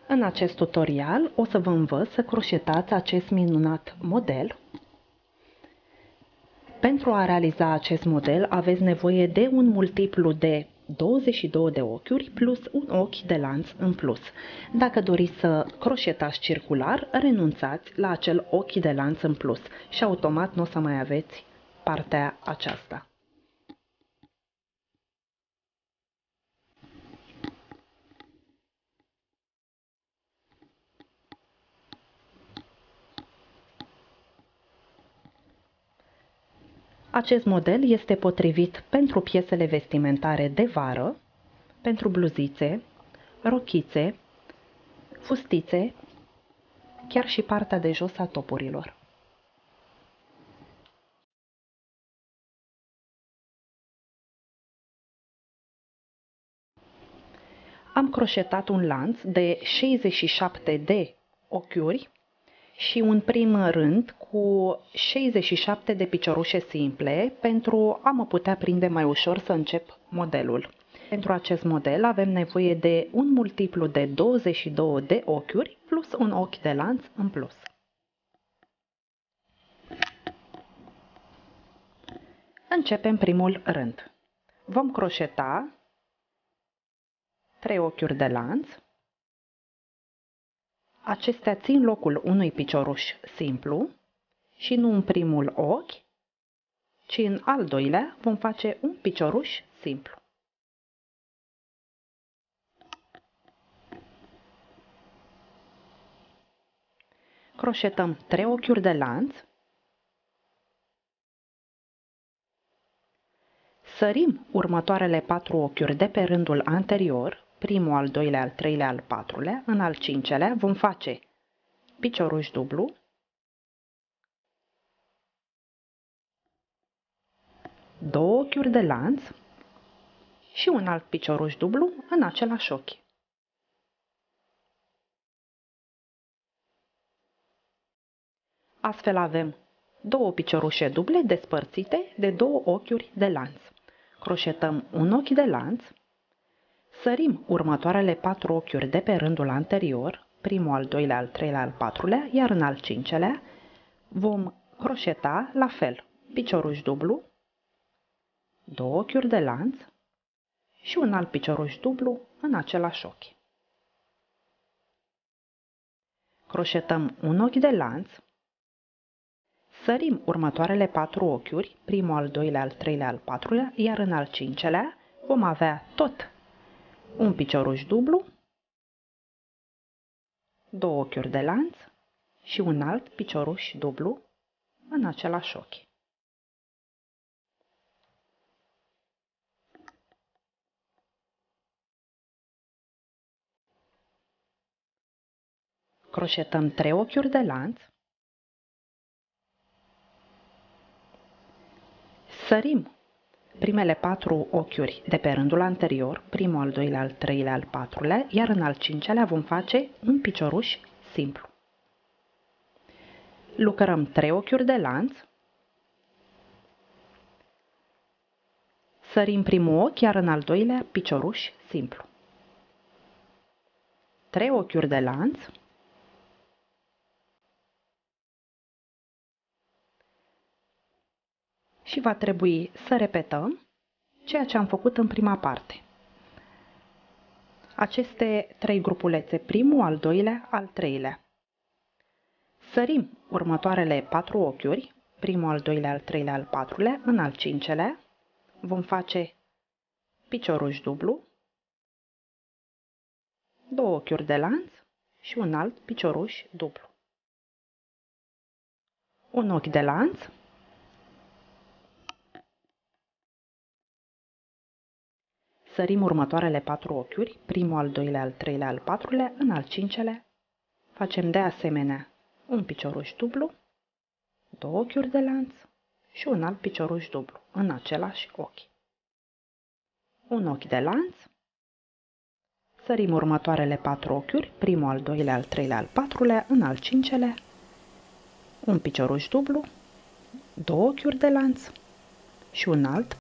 În acest tutorial o să vă învăț să croșetați acest minunat model. Pentru a realiza acest model aveți nevoie de un multiplu de 22 de ochiuri plus un ochi de lanț în plus. Dacă doriți să croșetați circular, renunțați la acel ochi de lanț în plus și automat nu o să mai aveți partea aceasta. Acest model este potrivit pentru piesele vestimentare de vară, pentru bluzițe, rochițe, fustițe, chiar și partea de jos a topurilor. Am croșetat un lanț de 67 de ochiuri și un prim rând cu 67 de piciorușe simple pentru a mă putea prinde mai ușor să încep modelul. Pentru acest model avem nevoie de un multiplu de 22 de ochiuri plus un ochi de lanț în plus. Începem primul rând. Vom croșeta 3 ochiuri de lanț. Acestea țin locul unui picioruș simplu și nu în primul ochi, ci în al doilea vom face un picioruș simplu. Croșetăm 3 ochiuri de lanț. Sărim următoarele 4 ochiuri de pe rândul anterior, primul, al doilea, al treilea, al patrulea, în al cincelea vom face picioruș dublu, două ochiuri de lanț și un alt picioruș dublu în același ochi. Astfel avem două piciorușe duble despărțite de două ochiuri de lanț. Croșetăm un ochi de lanț, sărim următoarele 4 ochiuri de pe rândul anterior, primul, al doilea, al treilea, al patrulea, iar în al cincelea vom croșeta la fel picioruș dublu, două ochiuri de lanț și un alt picioruș dublu în același ochi. Croșetăm un ochi de lanț, sărim următoarele 4 ochiuri, primul, al doilea, al treilea, al patrulea, iar în al cincelea vom avea tot un picioruș dublu, două ochiuri de lanț și un alt picioruș dublu în același ochi. Croșetăm 3 ochiuri de lanț, sărim primele 4 ochiuri de pe rândul anterior, primul, al doilea, al treilea, al patrulea, iar în al cincelea vom face un picioruș simplu. Lucrăm 3 ochiuri de lanț, sărim primul ochi, iar în al doilea picioruș simplu. 3 ochiuri de lanț, și va trebui să repetăm ceea ce am făcut în prima parte. Aceste 3 grupulețe, primul, al doilea, al treilea. Sărim următoarele 4 ochiuri, primul, al doilea, al treilea, al patrulea, în al cincelea vom face picioruș dublu, două ochiuri de lanț și un alt picioruș dublu. Un ochi de lanț, sărim următoarele 4 ochiuri, primul, al doilea, al treilea, al patrulea, în al cincelea facem de asemenea un picioruș dublu, două ochiuri de lanț și un alt picioruș dublu în același ochi. Un ochi de lanț, sărim următoarele 4 ochiuri, primul, al doilea, al treilea, al patrulea, în al cincelea un picioruș dublu, două ochiuri de lanț și un alt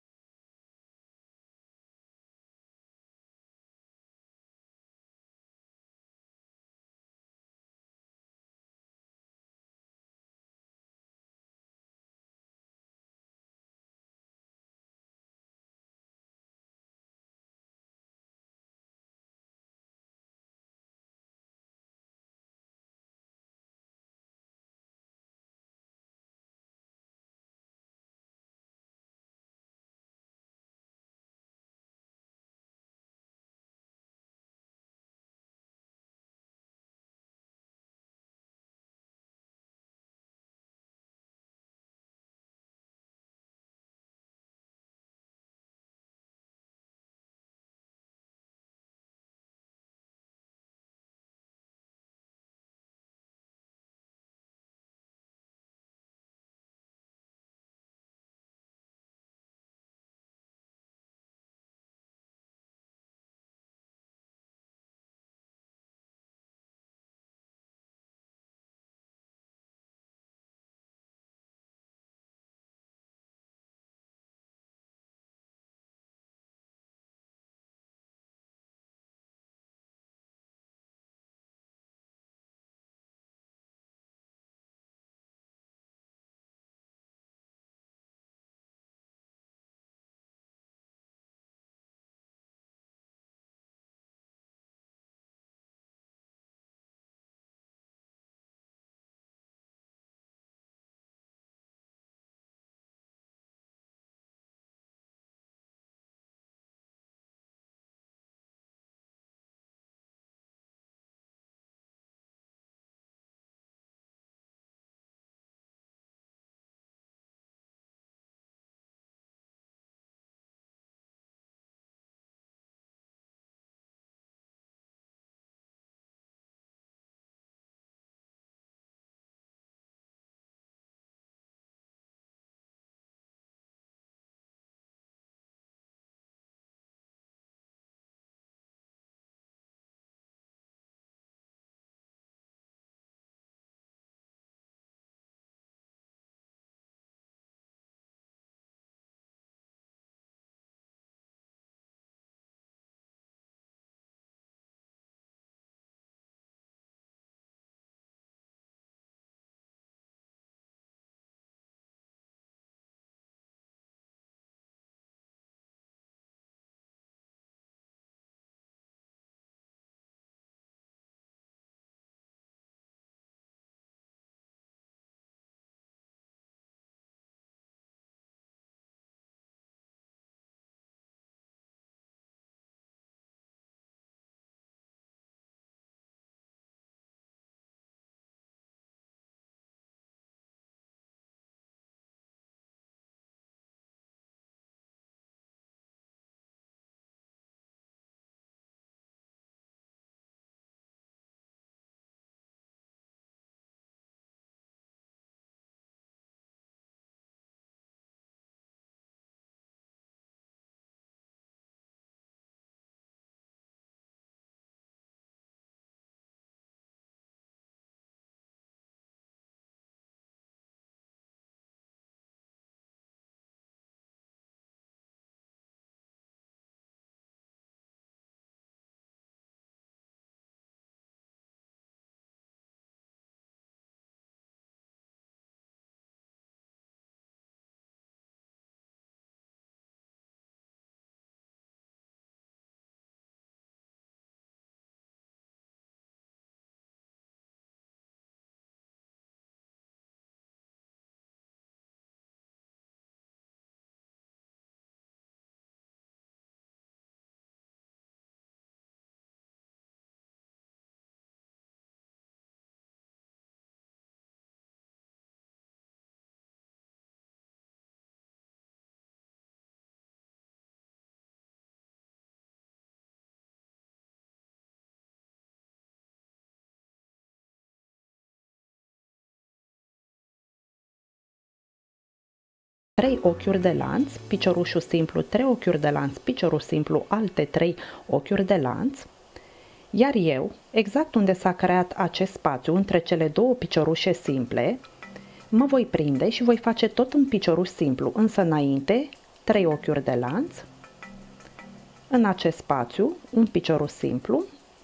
3 ochiuri de lanț, piciorușul simplu, 3 ochiuri de lanț, piciorul simplu, alte 3 ochiuri de lanț, iar eu, exact unde s-a creat acest spațiu între cele două piciorușe simple, mă voi prinde și voi face tot un picioruș simplu, însă înainte 3 ochiuri de lanț, în acest spațiu un picioruș simplu,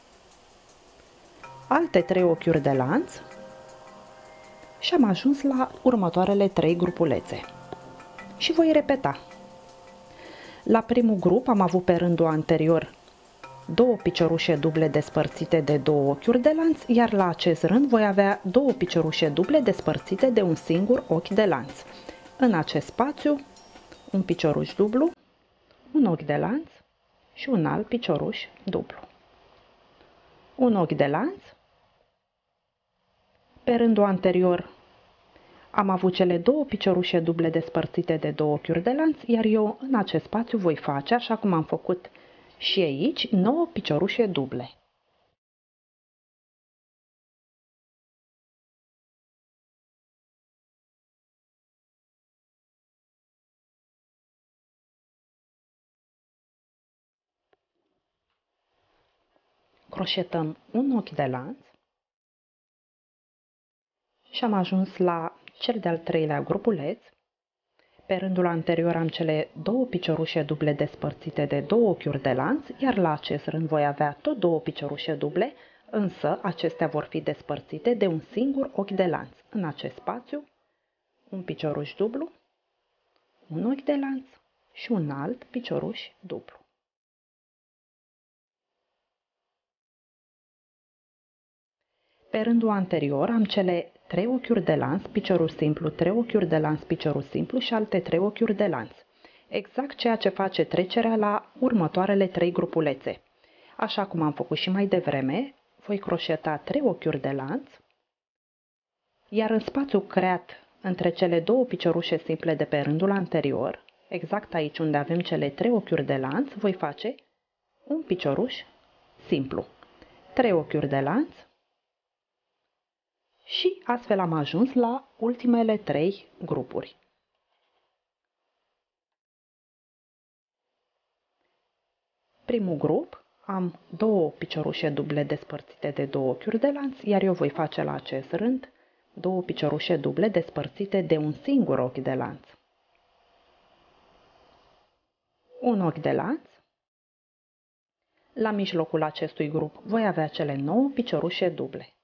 alte 3 ochiuri de lanț și am ajuns la următoarele 3 grupulețe. Și voi repeta. La primul grup am avut pe rândul anterior 2 piciorușe duble despărțite de 2 ochiuri de lanț, iar la acest rând voi avea 2 piciorușe duble despărțite de un singur ochi de lanț. În acest spațiu, un picioruș dublu, un ochi de lanț și un alt picioruș dublu. Un ochi de lanț. Pe rândul anterior am avut cele 2 piciorușe duble despărțite de 2 ochiuri de lanț, iar eu în acest spațiu voi face, așa cum am făcut și aici, 9 piciorușe duble. Croșetăm un ochi de lanț și am ajuns la cel de-al treilea grupuleț. Pe rândul anterior am cele 2 piciorușe duble despărțite de 2 ochiuri de lanț, iar la acest rând voi avea tot 2 piciorușe duble, însă acestea vor fi despărțite de un singur ochi de lanț. În acest spațiu, un picioruș dublu, un ochi de lanț și un alt picioruș dublu. Pe rândul anterior am cele 3 ochiuri de lanț, piciorul simplu, 3 ochiuri de lanț, piciorul simplu și alte 3 ochiuri de lanț. Exact ceea ce face trecerea la următoarele 3 grupulețe. Așa cum am făcut și mai devreme, voi croșeta 3 ochiuri de lanț, iar în spațiul creat între cele 2 piciorușe simple de pe rândul anterior, exact aici unde avem cele 3 ochiuri de lanț, voi face un picioruș simplu. 3 ochiuri de lanț, și astfel am ajuns la ultimele 3 grupuri. Primul grup am 2 piciorușe duble despărțite de 2 ochiuri de lanț, iar eu voi face la acest rând 2 piciorușe duble despărțite de un singur ochi de lanț. Un ochi de lanț. La mijlocul acestui grup voi avea cele 9 piciorușe duble.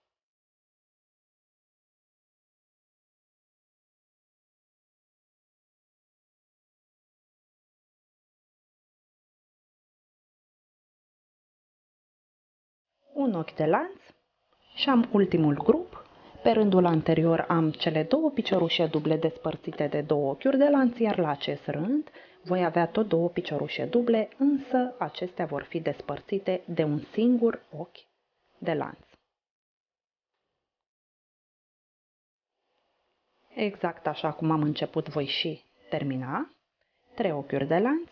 Un ochi de lanț și am ultimul grup. Pe rândul anterior am cele 2 piciorușe duble despărțite de 2 ochiuri de lanț, iar la acest rând voi avea tot 2 piciorușe duble, însă acestea vor fi despărțite de un singur ochi de lanț. Exact așa cum am început voi și termina. 3 ochiuri de lanț.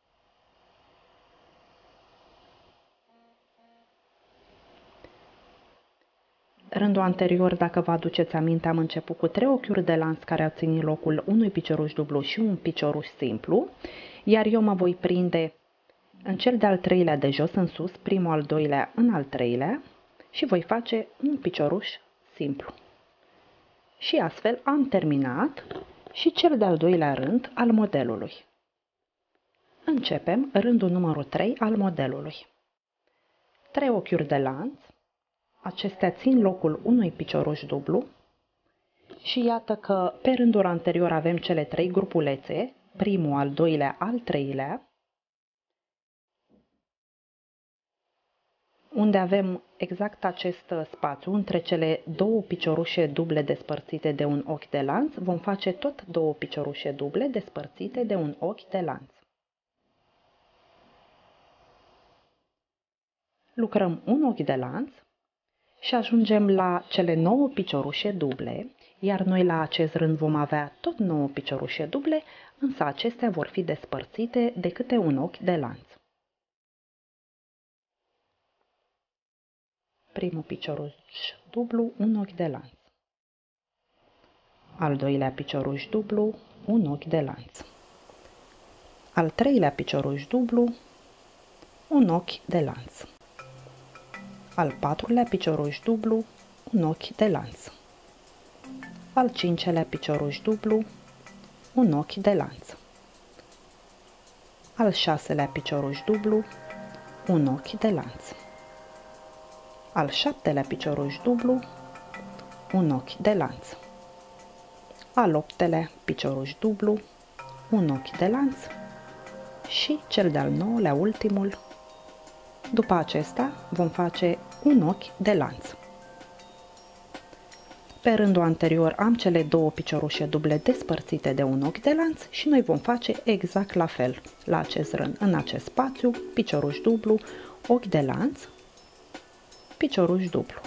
Rândul anterior, dacă vă aduceți aminte, am început cu 3 ochiuri de lanț care au ținut locul unui picioruș dublu și un picioruș simplu, iar eu mă voi prinde în cel de-al treilea de jos în sus, primul al doilea în al treilea și voi face un picioruș simplu. Și astfel am terminat și cel de-al doilea rând al modelului. Începem rândul numărul 3 al modelului. 3 ochiuri de lanț. Acestea țin locul unui picioruș dublu și iată că pe rândul anterior avem cele 3 grupulețe, primul, al doilea, al treilea, unde avem exact acest spațiu între cele 2 piciorușe duble despărțite de un ochi de lanț, vom face tot 2 piciorușe duble despărțite de un ochi de lanț. Lucrăm un ochi de lanț și ajungem la cele 9 piciorușe duble, iar noi la acest rând vom avea tot 9 piciorușe duble, însă acestea vor fi despărțite de câte un ochi de lanț. Primul picioruș dublu, un ochi de lanț. al doilea picioruș dublu, un ochi de lanț. Al treilea picioruș dublu, un ochi de lanț. Al patrulea picioruș dublu, un ochi de lanț. Al cincelea picioruș dublu, un ochi de lanț. Al șaselea picioruș dublu, un ochi de lanț. Al șaptelea picioruș dublu, un ochi de lanț. Al optelea picioruș dublu, un ochi de lanț și cel de-al nouălea, ultimul. După acesta vom face un ochi de lanț. Pe rândul anterior am cele două piciorușe duble despărțite de un ochi de lanț și noi vom face exact la fel. La acest rând, în acest spațiu, picioruș dublu, ochi de lanț, picioruș dublu.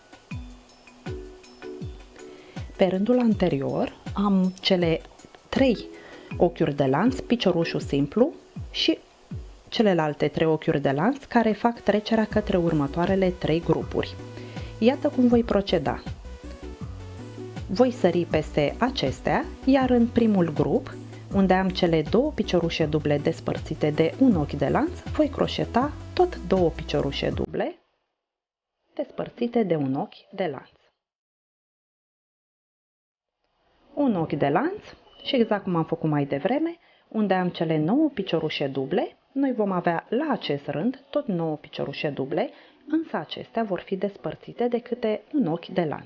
Pe rândul anterior am cele 3 ochiuri de lanț, piciorușul simplu și celelalte 3 ochiuri de lanț care fac trecerea către următoarele 3 grupuri. Iată cum voi proceda. Voi sări peste acestea, iar în primul grup, unde am cele două piciorușe duble despărțite de un ochi de lanț, voi croșeta tot două piciorușe duble despărțite de un ochi de lanț. Un ochi de lanț și exact cum am făcut mai devreme, unde am cele 9 piciorușe duble, noi vom avea la acest rând tot 9 piciorușe duble, însă acestea vor fi despărțite de câte un ochi de lanț.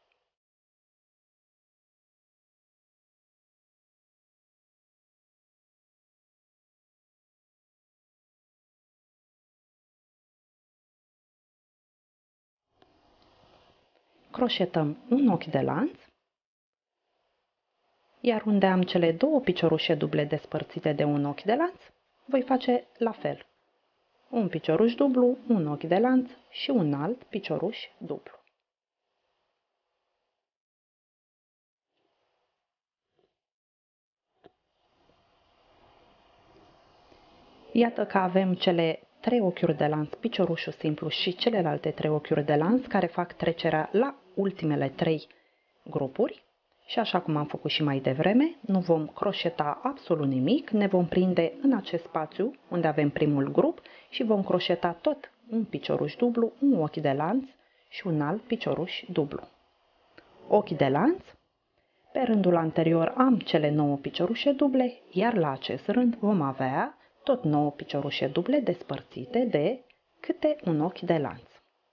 Croșetăm un ochi de lanț, iar unde am cele două piciorușe duble despărțite de un ochi de lanț, voi face la fel. Un picioruș dublu, un ochi de lanț și un alt picioruș dublu. Iată că avem cele 3 ochiuri de lanț, piciorușul simplu și celelalte 3 ochiuri de lanț care fac trecerea la ultimele 3 grupuri. Și așa cum am făcut și mai devreme, nu vom croșeta absolut nimic, ne vom prinde în acest spațiu unde avem primul grup și vom croșeta tot un picioruș dublu, un ochi de lanț și un alt picioruș dublu. Ochi de lanț, pe rândul anterior am cele 9 piciorușe duble, iar la acest rând vom avea tot 9 piciorușe duble despărțite de câte un ochi de lanț.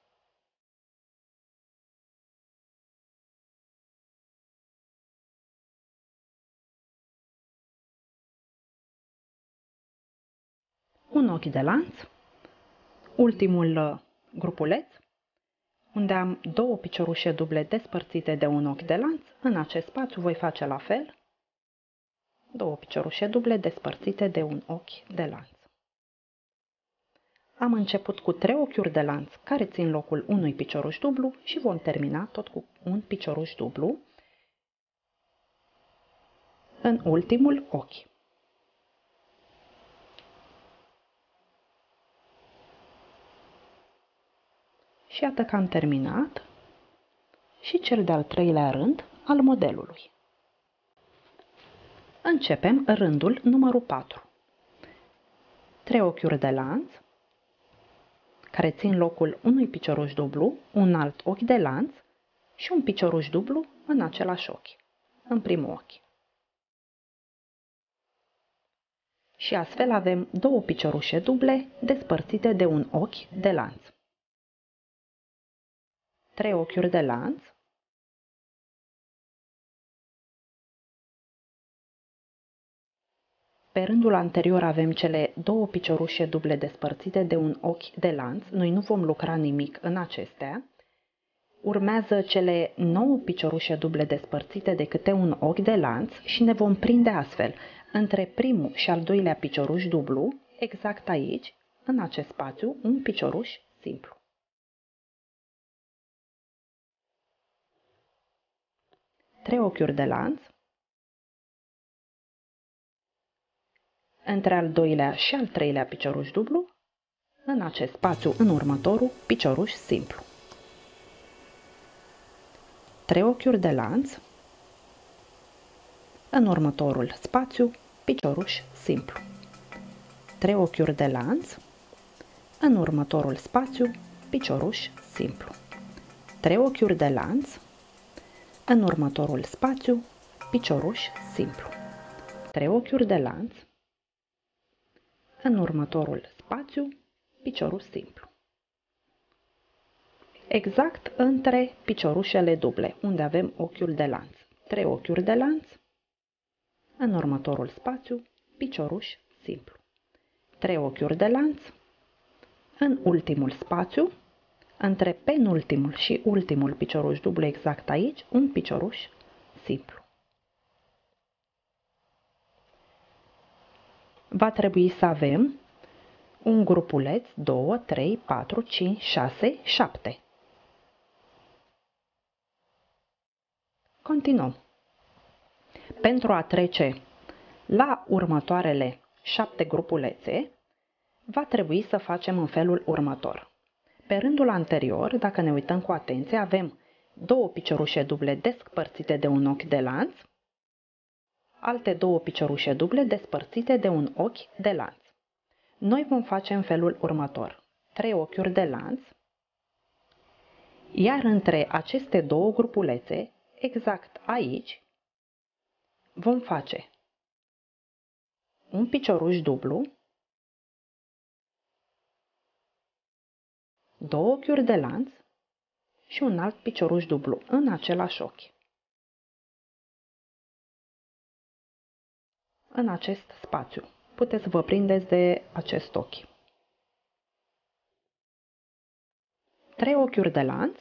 Un ochi de lanț, ultimul grupuleț, unde am 2 piciorușe duble despărțite de un ochi de lanț, în acest spațiu voi face la fel, 2 piciorușe duble despărțite de un ochi de lanț. Am început cu 3 ochiuri de lanț care țin locul unui picioruș dublu și vom termina tot cu un picioruș dublu în ultimul ochi. Și iată că am terminat și cel de-al treilea rând al modelului. Începem rândul numărul 4. 3 ochiuri de lanț care țin locul unui picioruș dublu, un alt ochi de lanț și un picioruș dublu în același ochi, în primul ochi. Și astfel avem 2 piciorușe duble despărțite de un ochi de lanț. 3 ochiuri de lanț, pe rândul anterior avem cele 2 piciorușe duble despărțite de un ochi de lanț, noi nu vom lucra nimic în acestea. Urmează cele 9 piciorușe duble despărțite de câte un ochi de lanț și ne vom prinde astfel între primul și al doilea picioruș dublu, exact aici, în acest spațiu, un picioruș simplu. Trei ochiuri de lanț, între al doilea și al treilea picioruș dublu, în acest spațiu, în următorul, picioruș simplu. 3 ochiuri de lanț, În următorul spațiu, picioruș simplu. 3 ochiuri de lanț. În următorul spațiu, picioruș simplu. 3 ochiuri de lanț. În următorul spațiu, picioruș simplu. 3 ochiuri de lanț. În următorul spațiu, picioruș simplu. Exact între piciorușele duble, unde avem ochiul de lanț. 3 ochiuri de lanț. În următorul spațiu, picioruș simplu. 3 ochiuri de lanț. În ultimul spațiu, între penultimul și ultimul picioruș dublu, exact aici, un picioruș simplu. Va trebui să avem un grupuleț, 2, 3, 4, 5, 6, 7. Continuăm. Pentru a trece la următoarele 7 grupulețe, va trebui să facem în felul următor. Pe rândul anterior, dacă ne uităm cu atenție, avem 2 piciorușe duble despărțite de un ochi de lanț, alte 2 piciorușe duble despărțite de un ochi de lanț. Noi vom face în felul următor. 3 ochiuri de lanț, iar între aceste 2 grupulețe, exact aici, vom face un picioruș dublu, 2 ochiuri de lanț și un alt picioruș dublu în același ochi. În acest spațiu. Puteți să vă prindeți de acest ochi. 3 ochiuri de lanț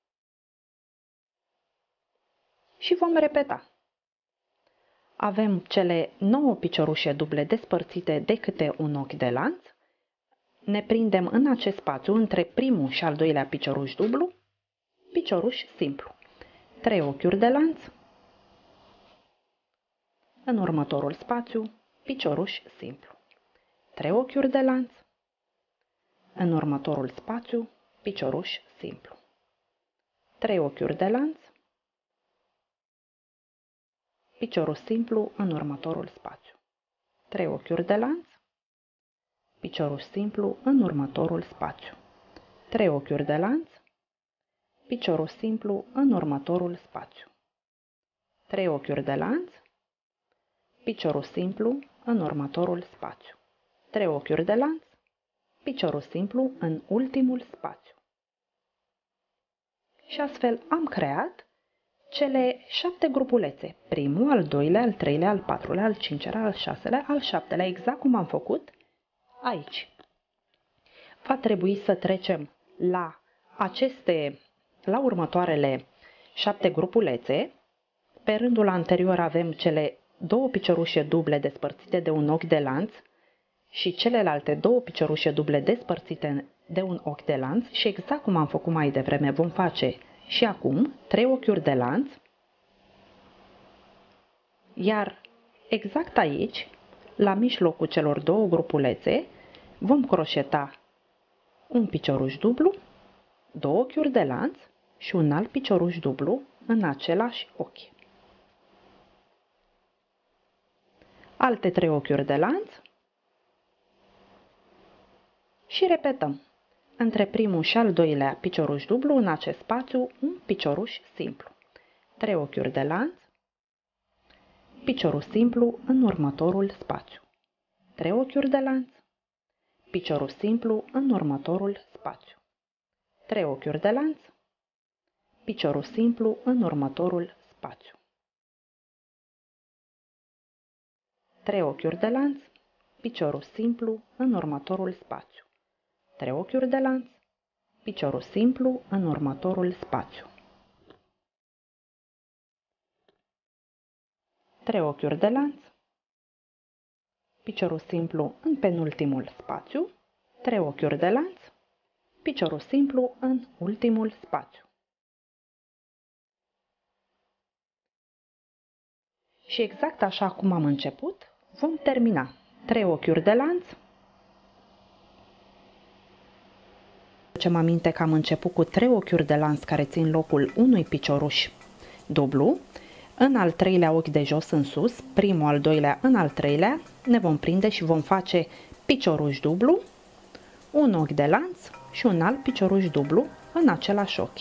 și vom repeta. Avem cele 9 piciorușe duble despărțite de câte un ochi de lanț. Ne prindem în acest spațiu între primul și al doilea picioruș dublu, picioruș simplu. 3 ochiuri de lanț. În următorul spațiu, picioruș simplu. 3 ochiuri de lanț. În următorul spațiu, picioruș simplu. 3 ochiuri de lanț. Picioruș simplu în următorul spațiu. 3 ochiuri de lanț. Picioruș simplu în următorul spațiu. 3 ochiuri de lanț. Picioruș simplu în următorul spațiu. 3 ochiuri de lanț. Picioruș simplu în următorul spațiu. 3 ochiuri de lanț. Picioruș simplu în ultimul spațiu. Și astfel am creat cele 7 grupulețe. Primul, al doilea, al treilea, al patrulea, al cincelea, al șaselea, al șaptelea, exact cum am făcut aici. Va trebui să trecem la următoarele 7 grupulețe. Pe rândul anterior avem cele 2 piciorușe duble despărțite de un ochi de lanț și celelalte 2 piciorușe duble despărțite de un ochi de lanț și exact cum am făcut mai devreme vom face și acum 3 ochiuri de lanț, iar exact aici, la mijlocul celor 2 grupulețe, vom croșeta un picioruș dublu, 2 ochiuri de lanț și un alt picioruș dublu în același ochi. Alte 3 ochiuri de lanț și repetăm. Între primul și al doilea picioruș dublu, în acest spațiu, un picioruș simplu. 3 ochiuri de lanț, picioruș simplu în următorul spațiu. 3 ochiuri de lanț, picioruș simplu în următorul spațiu. 3 ochiuri de lanț, picioruș simplu în următorul spațiu. 3 ochiuri de lanț, picioruș simplu în următorul spațiu. 3 ochiuri de lanț, picioruș simplu în următorul spațiu. 3 ochiuri de lanț, picioruș simplu în penultimul spațiu, 3 ochiuri de lanț, picioruș simplu în ultimul spațiu. Și exact așa cum am început, vom termina. 3 ochiuri de lanț. Facem aminte că am început cu 3 ochiuri de lanț care țin locul unui picioruș dublu. În al treilea ochi de jos în sus, primul, al doilea, în al treilea, ne vom prinde și vom face picioruș dublu, un ochi de lanț și un alt picioruș dublu în același ochi.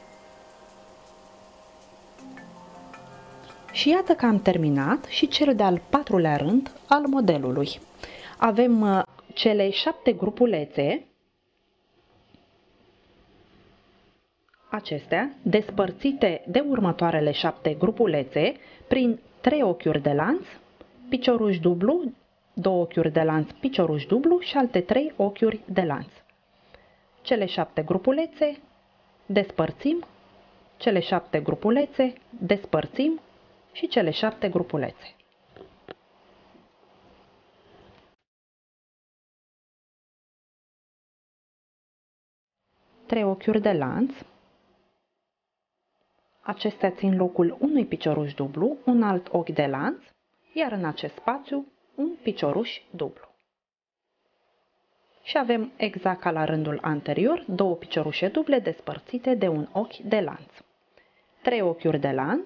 Și iată că am terminat și cel de-al patrulea rând al modelului. Avem cele 7 grupulețe, acestea despărțite de următoarele 7 grupulețe prin 3 ochiuri de lanț, picioruș dublu, 2 ochiuri de lanț, picioruș dublu și alte 3 ochiuri de lanț. Cele 7 grupulețe despărțim, cele 7 grupulețe despărțim și cele 7 grupulețe. Trei ochiuri de lanț. Acestea țin locul unui picioruș dublu, un alt ochi de lanț, iar în acest spațiu un picioruș dublu. Și avem exact ca la rândul anterior, două piciorușe duble despărțite de un ochi de lanț. Trei ochiuri de lanț.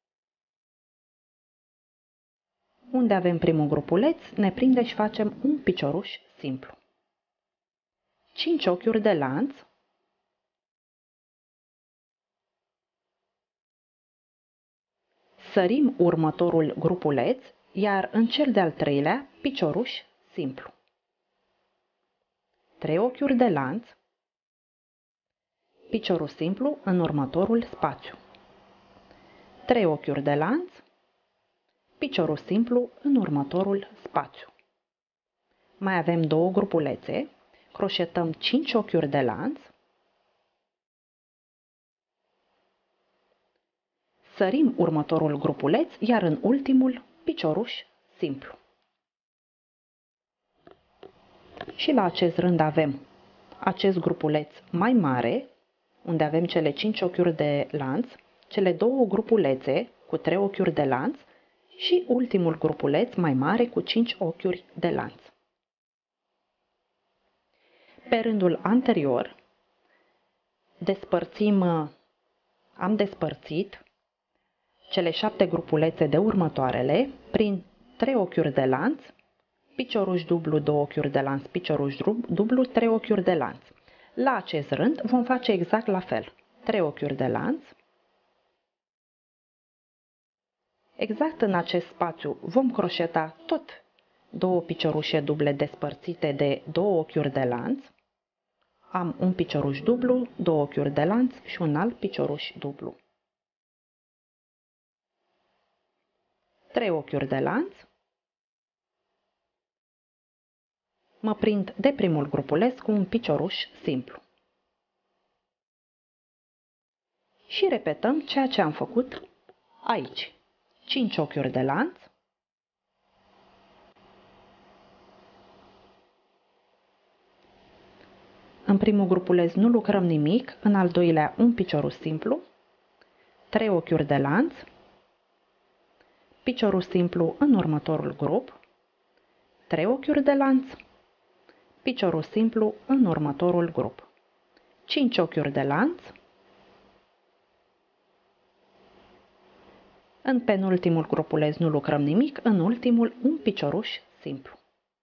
Unde avem primul grupuleț, ne prinde și facem un picioruș simplu. 5 ochiuri de lanț. Sărim următorul grupuleț, iar în cel de-al treilea, picioruș simplu. 3 ochiuri de lanț, piciorul simplu în următorul spațiu. 3 ochiuri de lanț, piciorul simplu în următorul spațiu. Mai avem două grupulețe, croșetăm 5 ochiuri de lanț, sărim următorul grupuleț, iar în ultimul picioruș simplu. Și la acest rând avem acest grupuleț mai mare, unde avem cele 5 ochiuri de lanț, cele două grupulețe cu 3 ochiuri de lanț și ultimul grupuleț mai mare cu 5 ochiuri de lanț. Pe rândul anterior am despărțit cele 7 grupulețe de următoarele prin 3 ochiuri de lanț, picioruș dublu, 2 ochiuri de lanț, picioruș dublu, 3 ochiuri de lanț. La acest rând vom face exact la fel. 3 ochiuri de lanț. Exact în acest spațiu vom croșeta tot două piciorușe duble despărțite de 2 ochiuri de lanț. Am un picioruș dublu, 2 ochiuri de lanț și un alt picioruș dublu. 3 ochiuri de lanț. Mă prind de primul grupuleț cu un picioruș simplu. Și repetăm ceea ce am făcut aici. 5 ochiuri de lanț. În primul grupuleț nu lucrăm nimic, în al doilea un picioruș simplu, 3 ochiuri de lanț, picioruș simplu în următorul grup, 3 ochiuri de lanț, picioruș simplu în următorul grup, 5 ochiuri de lanț, în penultimul grupuleț nu lucrăm nimic, în ultimul un picioruș simplu.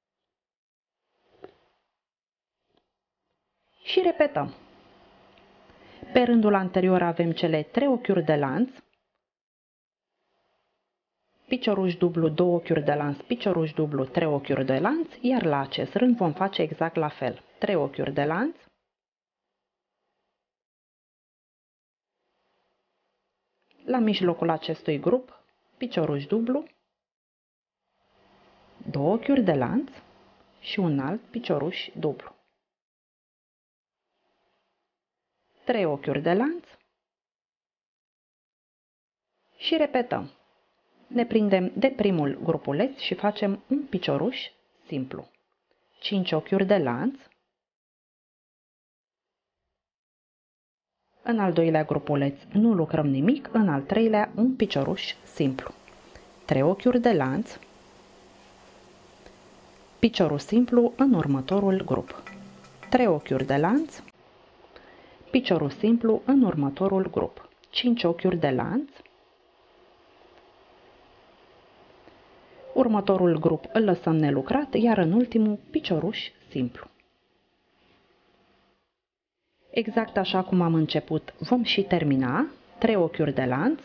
Și repetăm. Pe rândul anterior avem cele 3 ochiuri de lanț, picioruș dublu, 2 ochiuri de lanț, picioruș dublu, 3 ochiuri de lanț, iar la acest rând vom face exact la fel. 3 ochiuri de lanț, la mijlocul acestui grup, picioruș dublu, 2 ochiuri de lanț și un alt picioruș dublu. 3 ochiuri de lanț și repetăm. Ne prindem de primul grupuleț și facem un picioruș simplu. 5 ochiuri de lanț. În al doilea grupuleț nu lucrăm nimic, în al treilea un picioruș simplu. 3 ochiuri de lanț. Piciorul simplu în următorul grup. 3 ochiuri de lanț. Piciorul simplu în următorul grup. 5 ochiuri de lanț. Următorul grup îl lăsăm nelucrat, iar în ultimul picioruș simplu. Exact așa cum am început, vom și termina. 3 ochiuri de lanț.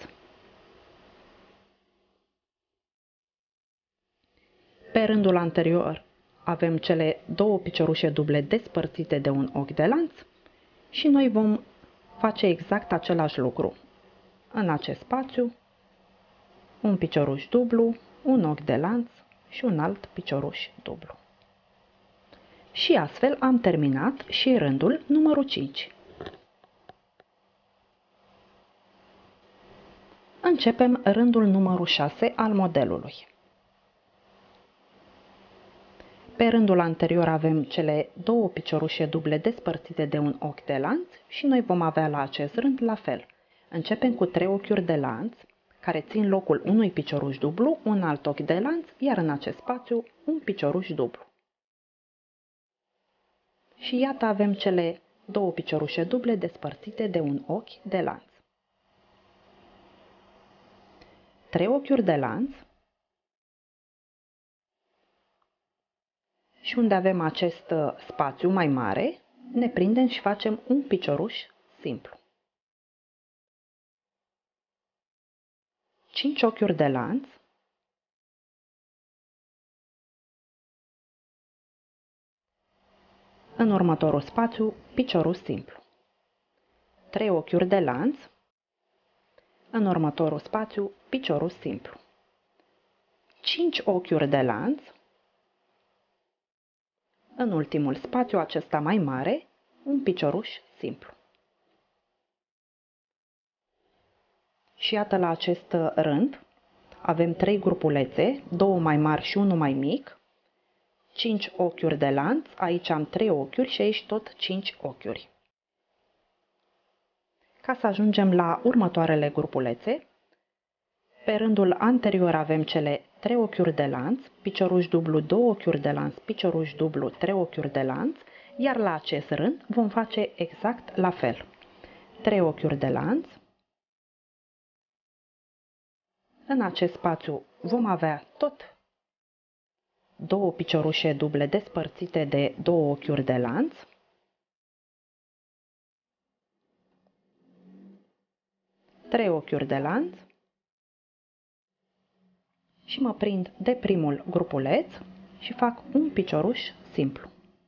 Pe rândul anterior avem cele 2 piciorușe duble despărțite de un ochi de lanț și noi vom face exact același lucru. În acest spațiu, un picioruș dublu, un ochi de lanț și un alt picioruș dublu. Și astfel am terminat și rândul numărul 5. Începem rândul numărul 6 al modelului. Pe rândul anterior avem cele 2 piciorușe duble despărțite de un ochi de lanț și noi vom avea la acest rând la fel. Începem cu 3 ochiuri de lanț care țin locul unui picioruș dublu, un alt ochi de lanț, iar în acest spațiu un picioruș dublu. Și iată avem cele 2 piciorușe duble despărțite de un ochi de lanț. 3 ochiuri de lanț și unde avem acest spațiu mai mare, ne prindem și facem un picioruș simplu. 5 ochiuri de lanț, în următorul spațiu picioruș simplu. 3 ochiuri de lanț, în următorul spațiu picioruș simplu. 5 ochiuri de lanț, în ultimul spațiu acesta mai mare, un picioruș simplu. Și iată la acest rând avem 3 grupulețe, 2 mai mari și 1 mai mic, 5 ochiuri de lanț, aici am 3 ochiuri și aici tot 5 ochiuri. Ca să ajungem la următoarele grupulețe, pe rândul anterior avem cele 3 ochiuri de lanț, picioruș dublu, 2 ochiuri de lanț, picioruș dublu, 3 ochiuri de lanț, iar la acest rând vom face exact la fel. 3 ochiuri de lanț. În acest spațiu vom avea tot 2 piciorușe duble despărțite de 2 ochiuri de lanț. Trei ochiuri de lanț și mă prind de primul grupuleț și fac un picioruș simplu.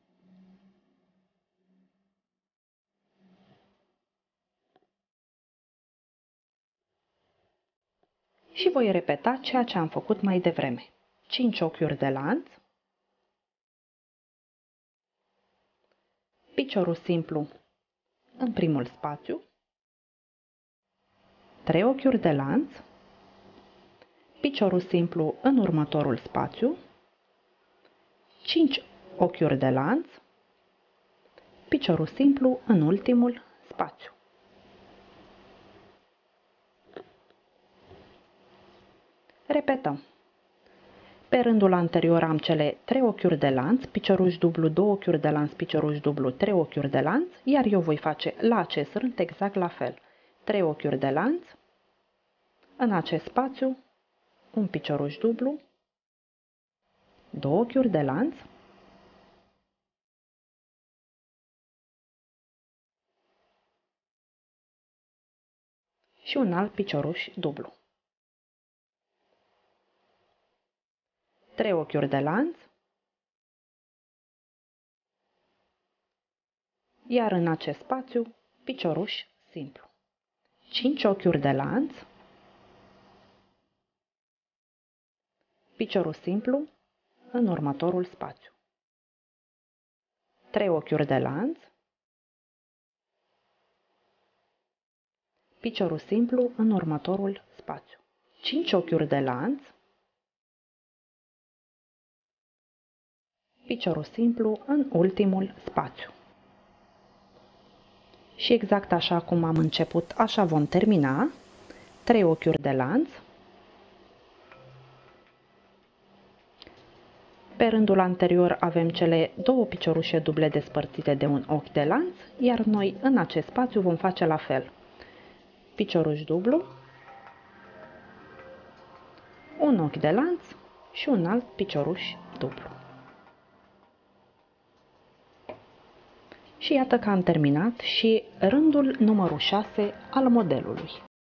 Și voi repeta ceea ce am făcut mai devreme. 5 ochiuri de lanț, picioruș simplu în primul spațiu, 3 ochiuri de lanț, picioruș simplu în următorul spațiu, 5 ochiuri de lanț, picioruș simplu în ultimul spațiu. Repetăm. Pe rândul anterior am cele 3 ochiuri de lanț, picioruș dublu, 2 ochiuri de lanț, picioruș dublu, 3 ochiuri de lanț, iar eu voi face la acest rând exact la fel. 3 ochiuri de lanț, în acest spațiu, un picioruș dublu, 2 ochiuri de lanț, și un alt picioruș dublu. 3 ochiuri de lanț, iar în acest spațiu picioruș simplu. 5 ochiuri de lanț, picioruș simplu în următorul spațiu. 3 ochiuri de lanț, picioruș simplu în următorul spațiu. 5 ochiuri de lanț, picioruș simplu în ultimul spațiu. Și exact așa cum am început, așa vom termina. 3 ochiuri de lanț. Pe rândul anterior avem cele 2 piciorușe duble despărțite de un ochi de lanț, iar noi în acest spațiu vom face la fel. Picioruș dublu, un ochi de lanț și un alt picioruș dublu. Și iată că am terminat și rândul numărul 6 al modelului.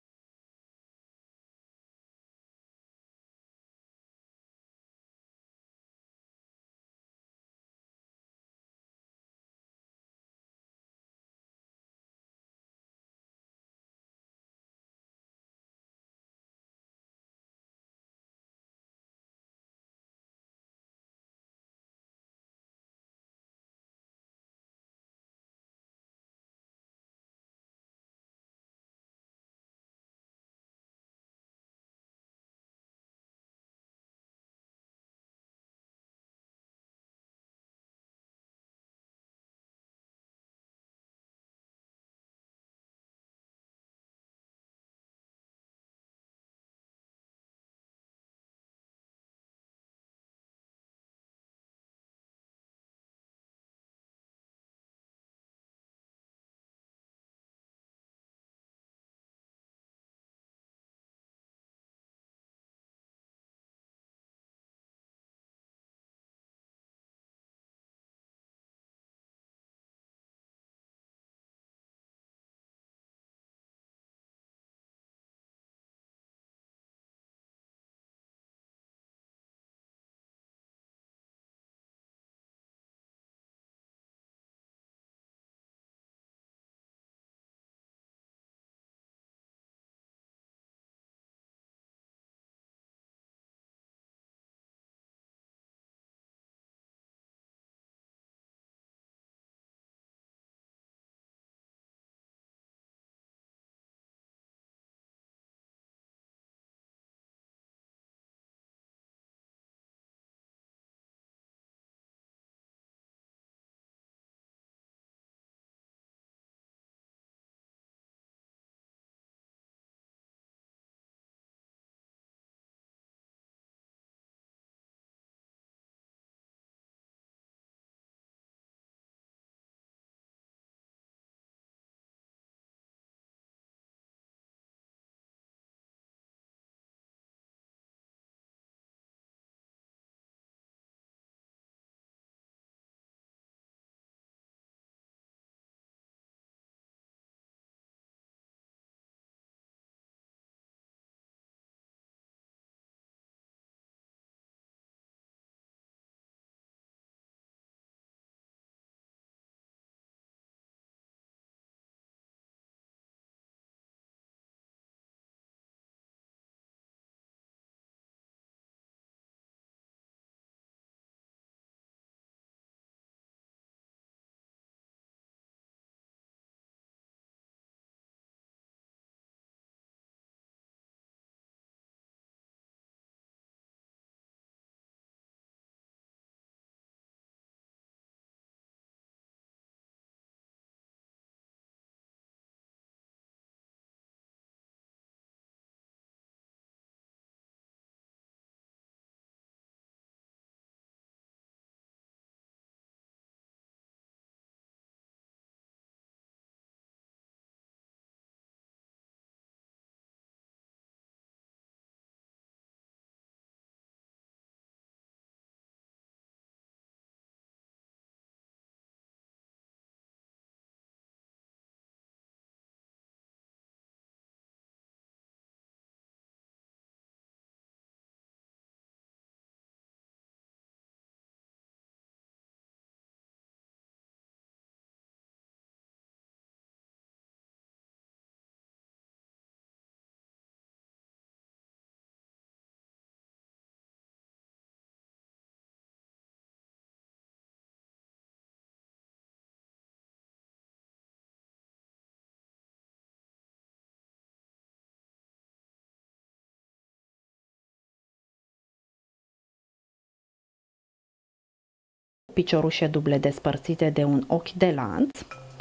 Piciorușe duble despărțite de un ochi de lanț.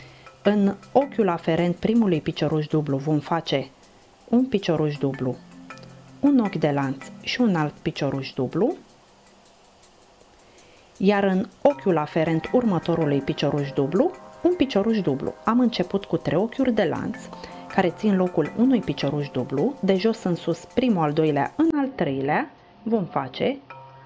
În ochiul aferent primului picioruș dublu vom face un picioruș dublu, un ochi de lanț și un alt picioruș dublu, iar în ochiul aferent următorului picioruș dublu, un picioruș dublu. Am început cu 3 ochiuri de lanț care țin locul unui picioruș dublu, de jos în sus primul, al doilea, în al treilea vom face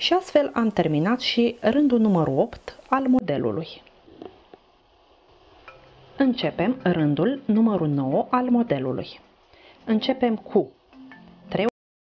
Și astfel am terminat și rândul numărul 8 al modelului. Începem rândul numărul 9 al modelului. Începem cu 3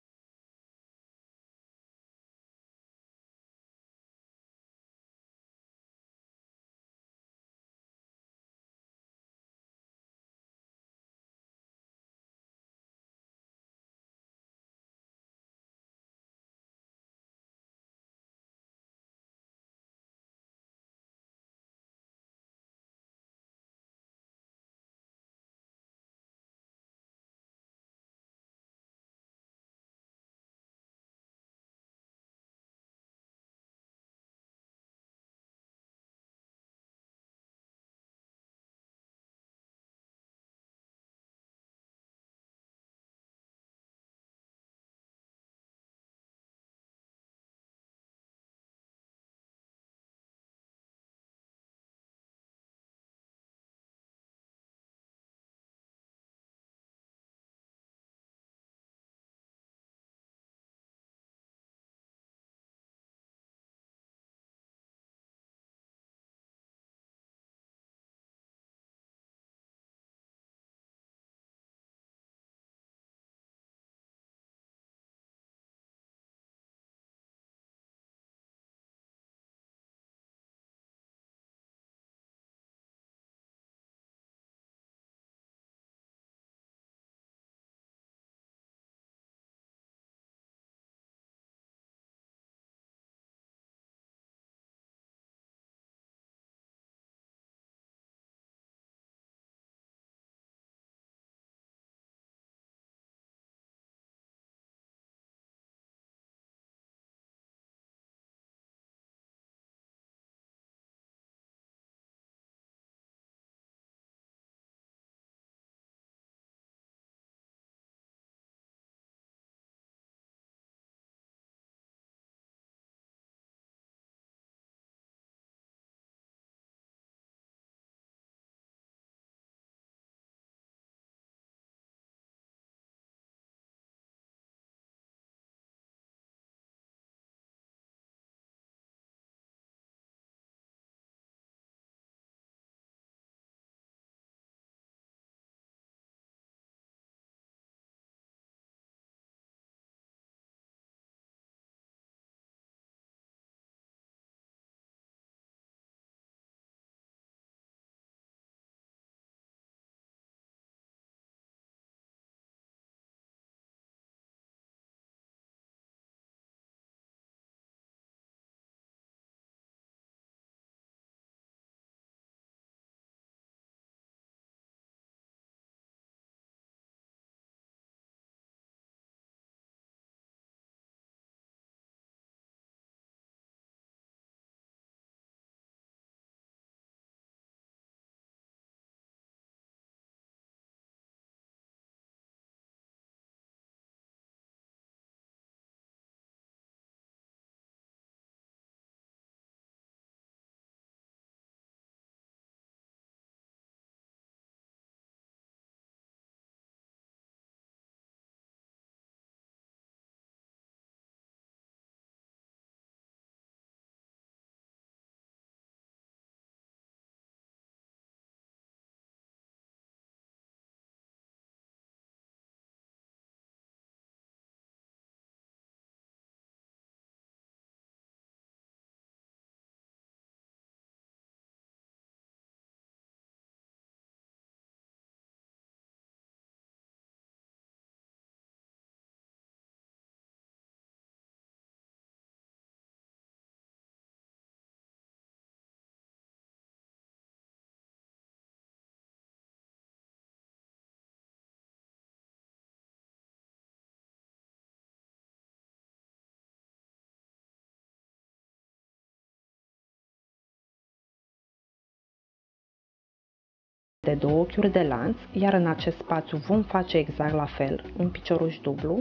de 2 ochiuri de lanț, iar în acest spațiu vom face exact la fel, un picioruș dublu,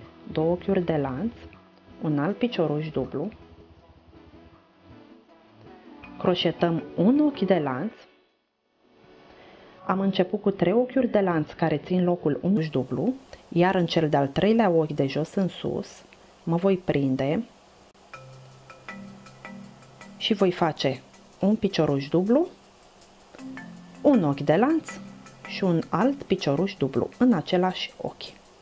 2 ochiuri de lanț, un alt picioruș dublu, croșetăm un ochi de lanț, am început cu 3 ochiuri de lanț care țin locul unui dublu, iar în cel de-al treilea ochi de jos în sus mă voi prinde și voi face un picioruș dublu, un ochi de lanț și un alt picioruș dublu în același ochi.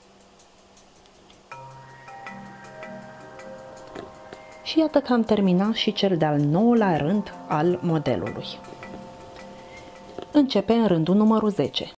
Și iată că am terminat și cel de-al 9-lea rând al modelului. Începem rândul numărul 10.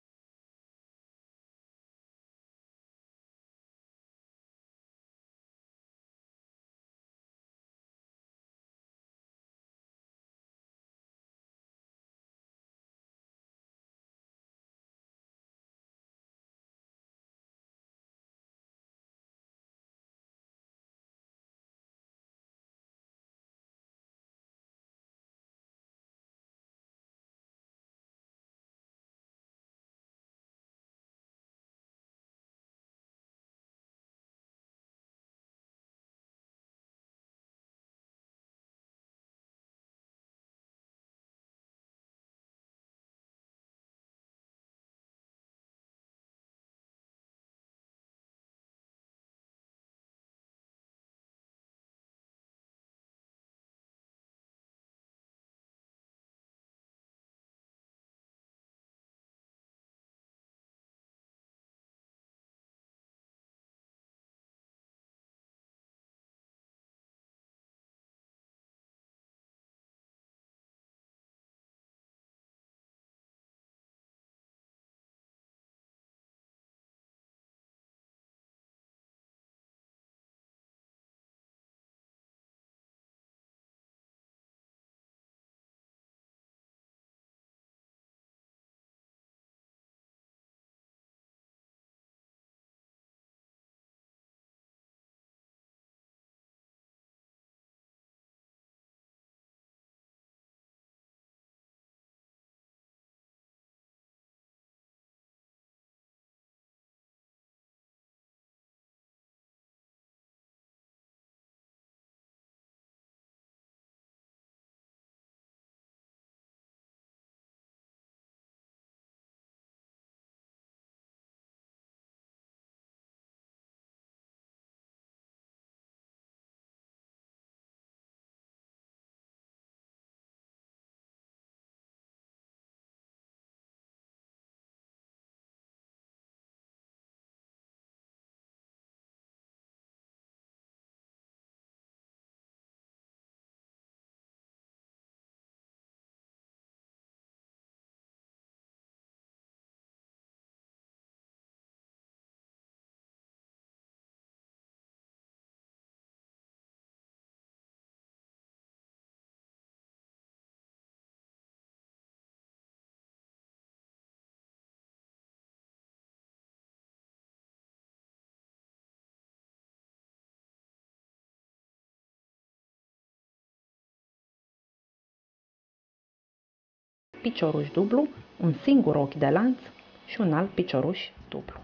Picioruș dublu, un singur ochi de lanț și un alt picioruș dublu.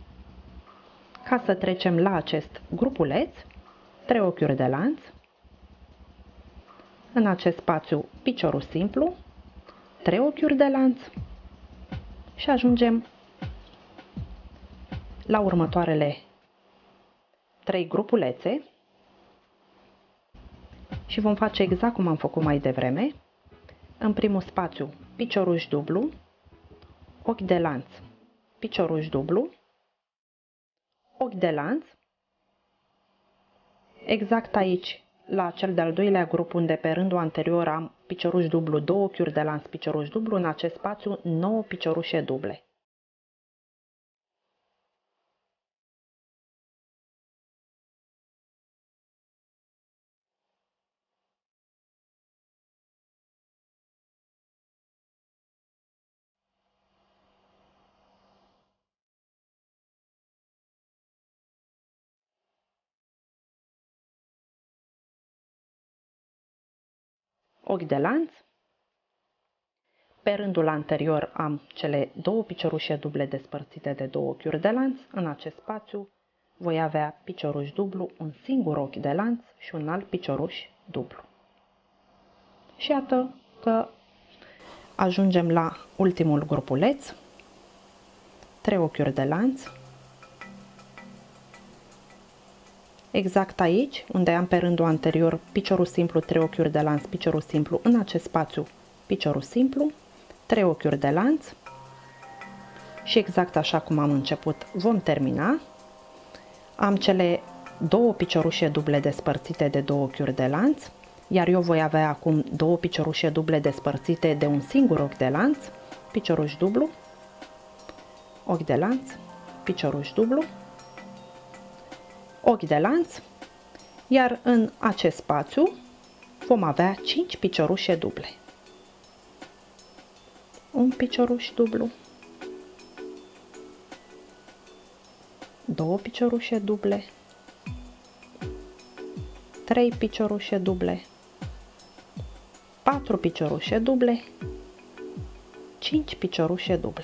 Ca să trecem la acest grupuleț, 3 ochiuri de lanț, în acest spațiu picioruș simplu, 3 ochiuri de lanț și ajungem la următoarele 3 grupulețe și vom face exact cum am făcut mai devreme. În primul spațiu picioruș dublu, ochi de lanț, picioruș dublu, ochi de lanț. Exact aici, la cel de-al doilea grup, unde pe rândul anterior am picioruș dublu, 2 ochiuri de lanț, picioruș dublu, în acest spațiu 9 piciorușe duble. Ochi de lanț. Pe rândul anterior am cele 2 piciorușe duble despărțite de 2 ochiuri de lanț. În acest spațiu voi avea picioruș dublu, un singur ochi de lanț și un alt picioruș dublu. Și iată că ajungem la ultimul grupuleț, 3 ochiuri de lanț, Exact aici, unde am pe rândul anterior piciorul simplu, 3 ochiuri de lanț, piciorul simplu, în acest spațiu, piciorul simplu, 3 ochiuri de lanț și exact așa cum am început vom termina. Am cele 2 piciorușe duble despărțite de 2 ochiuri de lanț, iar eu voi avea acum 2 piciorușe duble despărțite de un singur ochi de lanț, picioruș dublu, ochi de lanț, picioruș dublu, ochi de lanț, iar în acest spațiu vom avea 5 piciorușe duble. Un picioruș dublu, 2 piciorușe duble, 3 piciorușe duble, 4 piciorușe duble, 5 piciorușe duble.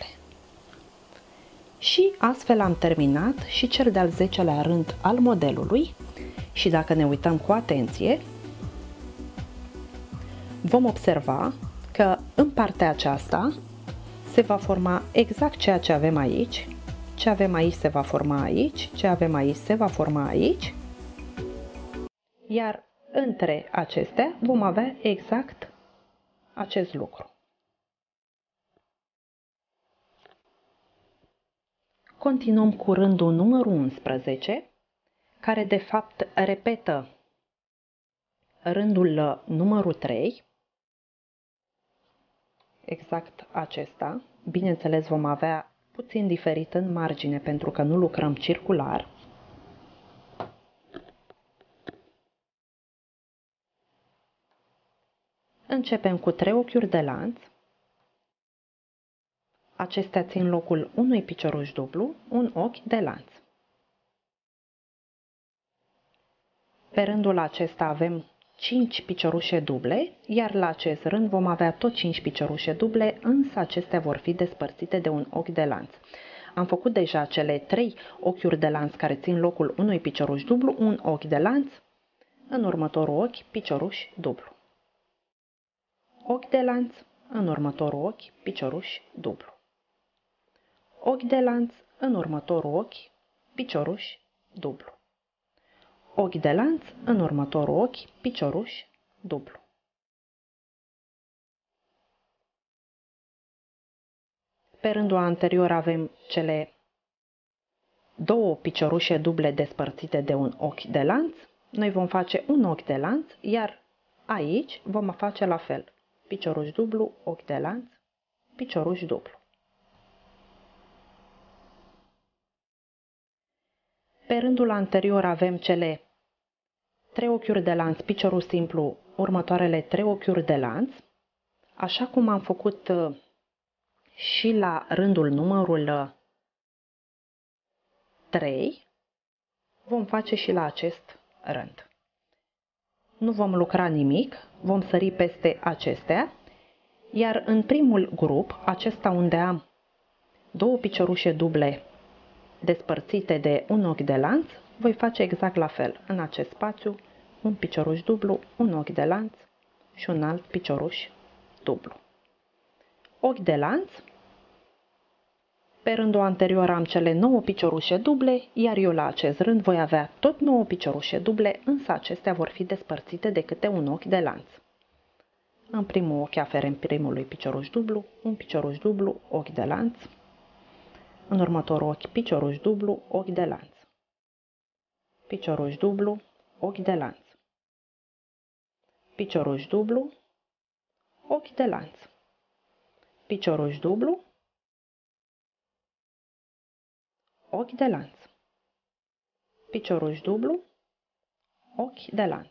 Și astfel am terminat și cel de-al 10-lea rând al modelului și dacă ne uităm cu atenție, vom observa că în partea aceasta se va forma exact ceea ce avem aici, ce avem aici se va forma aici, ce avem aici se va forma aici, iar între acestea vom avea exact acest lucru. Continuăm cu rândul numărul 11, care de fapt repetă rândul numărul 3, exact acesta. Bineînțeles, vom avea puțin diferit în margine pentru că nu lucrăm circular. Începem cu 3 ochiuri de lanț. Acestea țin locul unui picioruș dublu, un ochi de lanț. Pe rândul acesta avem 5 piciorușe duble, iar la acest rând vom avea tot 5 piciorușe duble, însă acestea vor fi despărțite de un ochi de lanț. Am făcut deja cele 3 ochiuri de lanț care țin locul unui picioruș dublu, un ochi de lanț, în următorul ochi picioruș dublu. Ochi de lanț, în următorul ochi picioruș dublu. Ochi de lanț, în următorul ochi picioruș dublu. Ochi de lanț, în următorul ochi picioruș dublu. Pe rândul anterior avem cele 2 piciorușe duble despărțite de un ochi de lanț. Noi vom face un ochi de lanț, iar aici vom face la fel. Picioruș dublu, ochi de lanț, picioruș dublu. Pe rândul anterior avem cele 3 ochiuri de lanț, piciorul simplu, următoarele 3 ochiuri de lanț. Așa cum am făcut și la rândul numărul 3, vom face și la acest rând. Nu vom lucra nimic, vom sări peste acestea, iar în primul grup, acesta unde am 2 piciorușe duble despărțite de un ochi de lanț, voi face exact la fel. În acest spațiu, un picioruș dublu, un ochi de lanț și un alt picioruș dublu. Ochi de lanț. Pe rândul anterior am cele 9 piciorușe duble, iar eu la acest rând voi avea tot 9 piciorușe duble, însă acestea vor fi despărțite de câte un ochi de lanț. În primul ochi aferent primului picioruș dublu, un picioruș dublu, ochi de lanț. În următorul ochi picioruș dublu, ochi de lanț. Picioruș dublu, ochi de lanț. Picioruș dublu, ochi de lanț. Picioruș dublu, ochi de lanț. Picioruș dublu, ochi de lanț.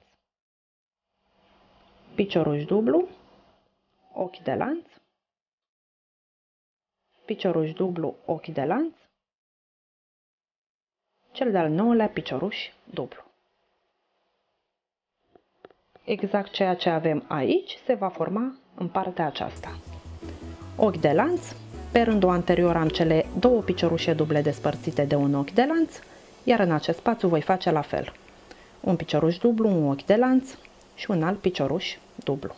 Picioruș dublu, ochi de lanț. Picioruș dublu, ochi de lanț. Cel de-al 9-lea picioruș dublu. Exact ceea ce avem aici se va forma în partea aceasta. Ochi de lanț. Pe rândul anterior am cele 2 piciorușe duble despărțite de un ochi de lanț, iar în acest spațiu voi face la fel. Un picioruș dublu, un ochi de lanț și un alt picioruș dublu.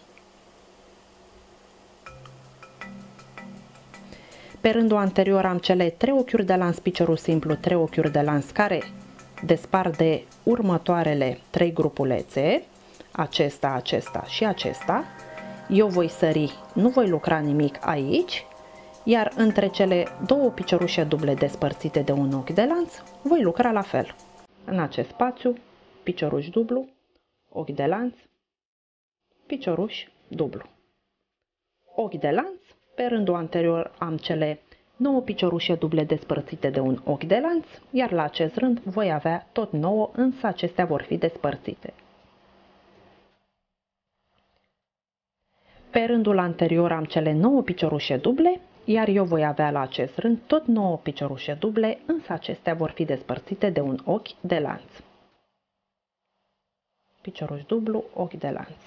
Pe rândul anterior am cele 3 ochiuri de lanț, piciorul simplu, 3 ochiuri de lanț care despart de următoarele 3 grupulețe, acesta, acesta și acesta. Eu voi sări, nu voi lucra nimic aici, iar între cele 2 piciorușe duble despărțite de un ochi de lanț, voi lucra la fel. În acest spațiu, picioruș dublu, ochi de lanț, picioruș dublu. Ochi de lanț, pe rândul anterior am cele 9 piciorușe duble despărțite de un ochi de lanț, iar la acest rând voi avea tot 9, însă acestea vor fi despărțite. Pe rândul anterior am cele 9 piciorușe duble, iar eu voi avea la acest rând tot 9 piciorușe duble, însă acestea vor fi despărțite de un ochi de lanț. Picioruș dublu, ochi de lanț.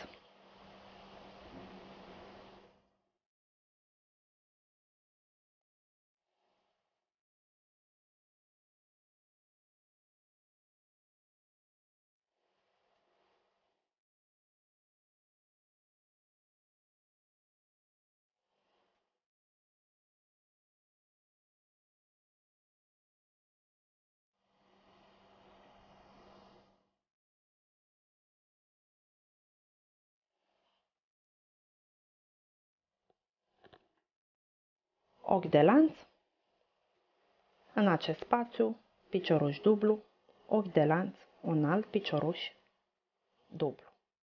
Ochi de lanț, în acest spațiu, picioruș dublu, ochi de lanț, un alt picioruș dublu.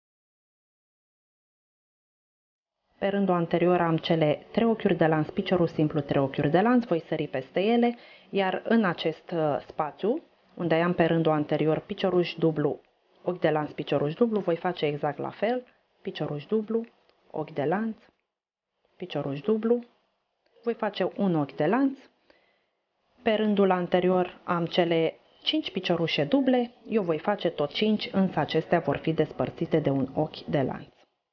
Pe rândul anterior am cele 3 ochiuri de lanț, picioruș simplu, 3 ochiuri de lanț, voi sări peste ele, iar în acest spațiu, unde am pe rândul anterior picioruș dublu, ochi de lanț, picioruș dublu, voi face exact la fel, picioruș dublu, ochi de lanț, picioruș dublu, voi face un ochi de lanț. Pe rândul anterior am cele 5 piciorușe duble, eu voi face tot 5, însă acestea vor fi despărțite de un ochi de lanț.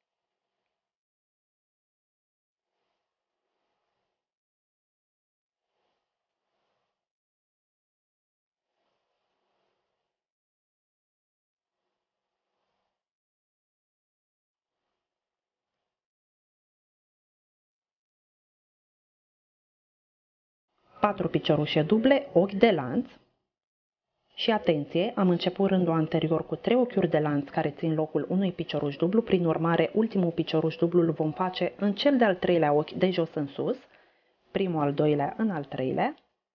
Patru piciorușe duble, ochi de lanț. Și atenție, am început rândul anterior cu 3 ochiuri de lanț care țin locul unui picioruș dublu, prin urmare ultimul picioruș dublu îl vom face în cel de-al treilea ochi de jos în sus, primul al doilea în al treilea.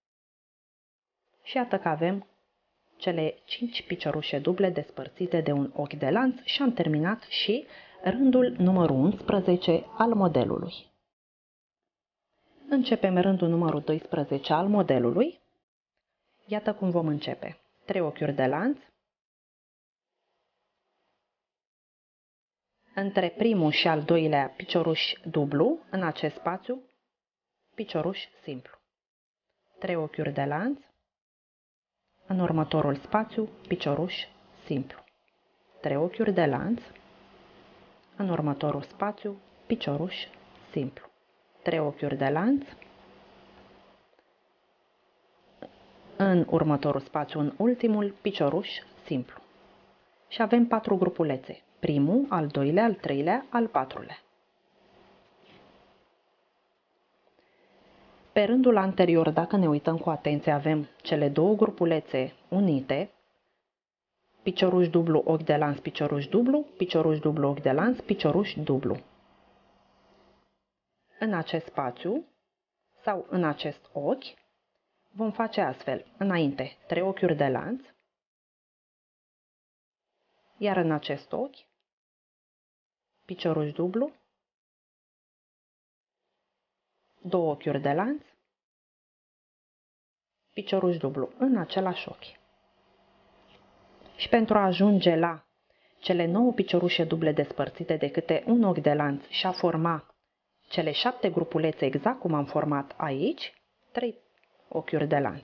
Și iată că avem cele 5 piciorușe duble despărțite de un ochi de lanț și am terminat și rândul numărul 11 al modelului. Începem rândul numărul 12 al modelului. Iată cum vom începe. 3 ochiuri de lanț. Între primul și al doilea picioruș dublu, în acest spațiu, picioruș simplu. 3 ochiuri de lanț. În următorul spațiu, picioruș simplu. 3 ochiuri de lanț. În următorul spațiu, picioruș simplu. 3 ochiuri de lanț. În următorul spațiu, în ultimul, picioruș simplu. Și avem 4 grupulețe. Primul, al doilea, al treilea, al patrulea. Pe rândul anterior, dacă ne uităm cu atenție, avem cele 2 grupulețe unite, picioruș dublu, ochi de lanț, picioruș dublu, picioruș dublu, ochi de lanț, picioruș dublu. În acest spațiu sau în acest ochi vom face astfel: înainte 3 ochiuri de lanț, iar în acest ochi picioruș dublu, 2 ochiuri de lanț, picioruș dublu în același ochi. Și pentru a ajunge la cele 9 piciorușe duble despărțite de câte un ochi de lanț și a forma cele 7 grupulețe exact cum am format aici, 3 ochiuri de lanț.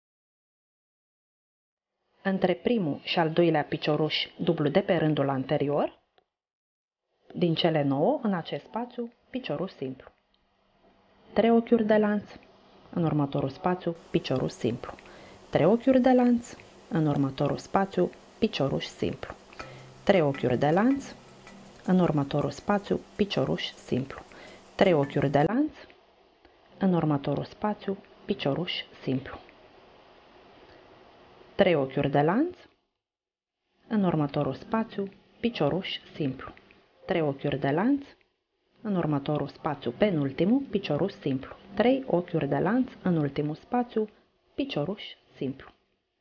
Între primul și al doilea picioruș dublu de pe rândul anterior, din cele 9, în acest spațiu, picioruș simplu. 3 ochiuri de lanț, în următorul spațiu, picioruș simplu. 3 ochiuri de lanț, în următorul spațiu, picioruș simplu. 3 ochiuri de lanț, în următorul spațiu, picioruș simplu. 3 ochiuri de lanț, în următorul spațiu, picioruș simplu. 3 ochiuri de lanț, în următorul spațiu, picioruș simplu, 3 ochiuri de lanț, în următorul spațiu, penultimul, picioruș simplu, 3 ochiuri de lanț, în ultimul spațiu, picioruș simplu.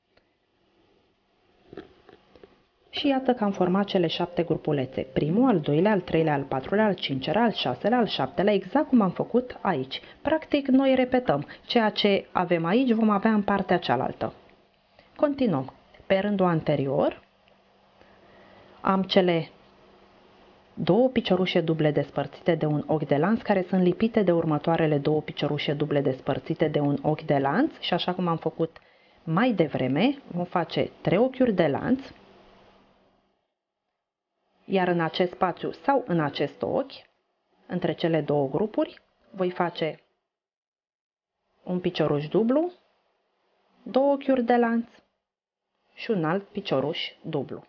Și iată că am format cele 7 grupulețe, primul, al doilea, al treilea, al patrulea, al cincelea, al șaselea, al șaptelea, exact cum am făcut aici. Practic, noi repetăm, ceea ce avem aici vom avea în partea cealaltă. Continuăm. Pe rândul anterior am cele 2 piciorușe duble despărțite de un ochi de lanț care sunt lipite de următoarele 2 piciorușe duble despărțite de un ochi de lanț și așa cum am făcut mai devreme, vom face 3 ochiuri de lanț, iar în acest spațiu sau în acest ochi, între cele 2 grupuri, voi face un picioruș dublu, 2 ochiuri de lanț și un alt picioruș dublu.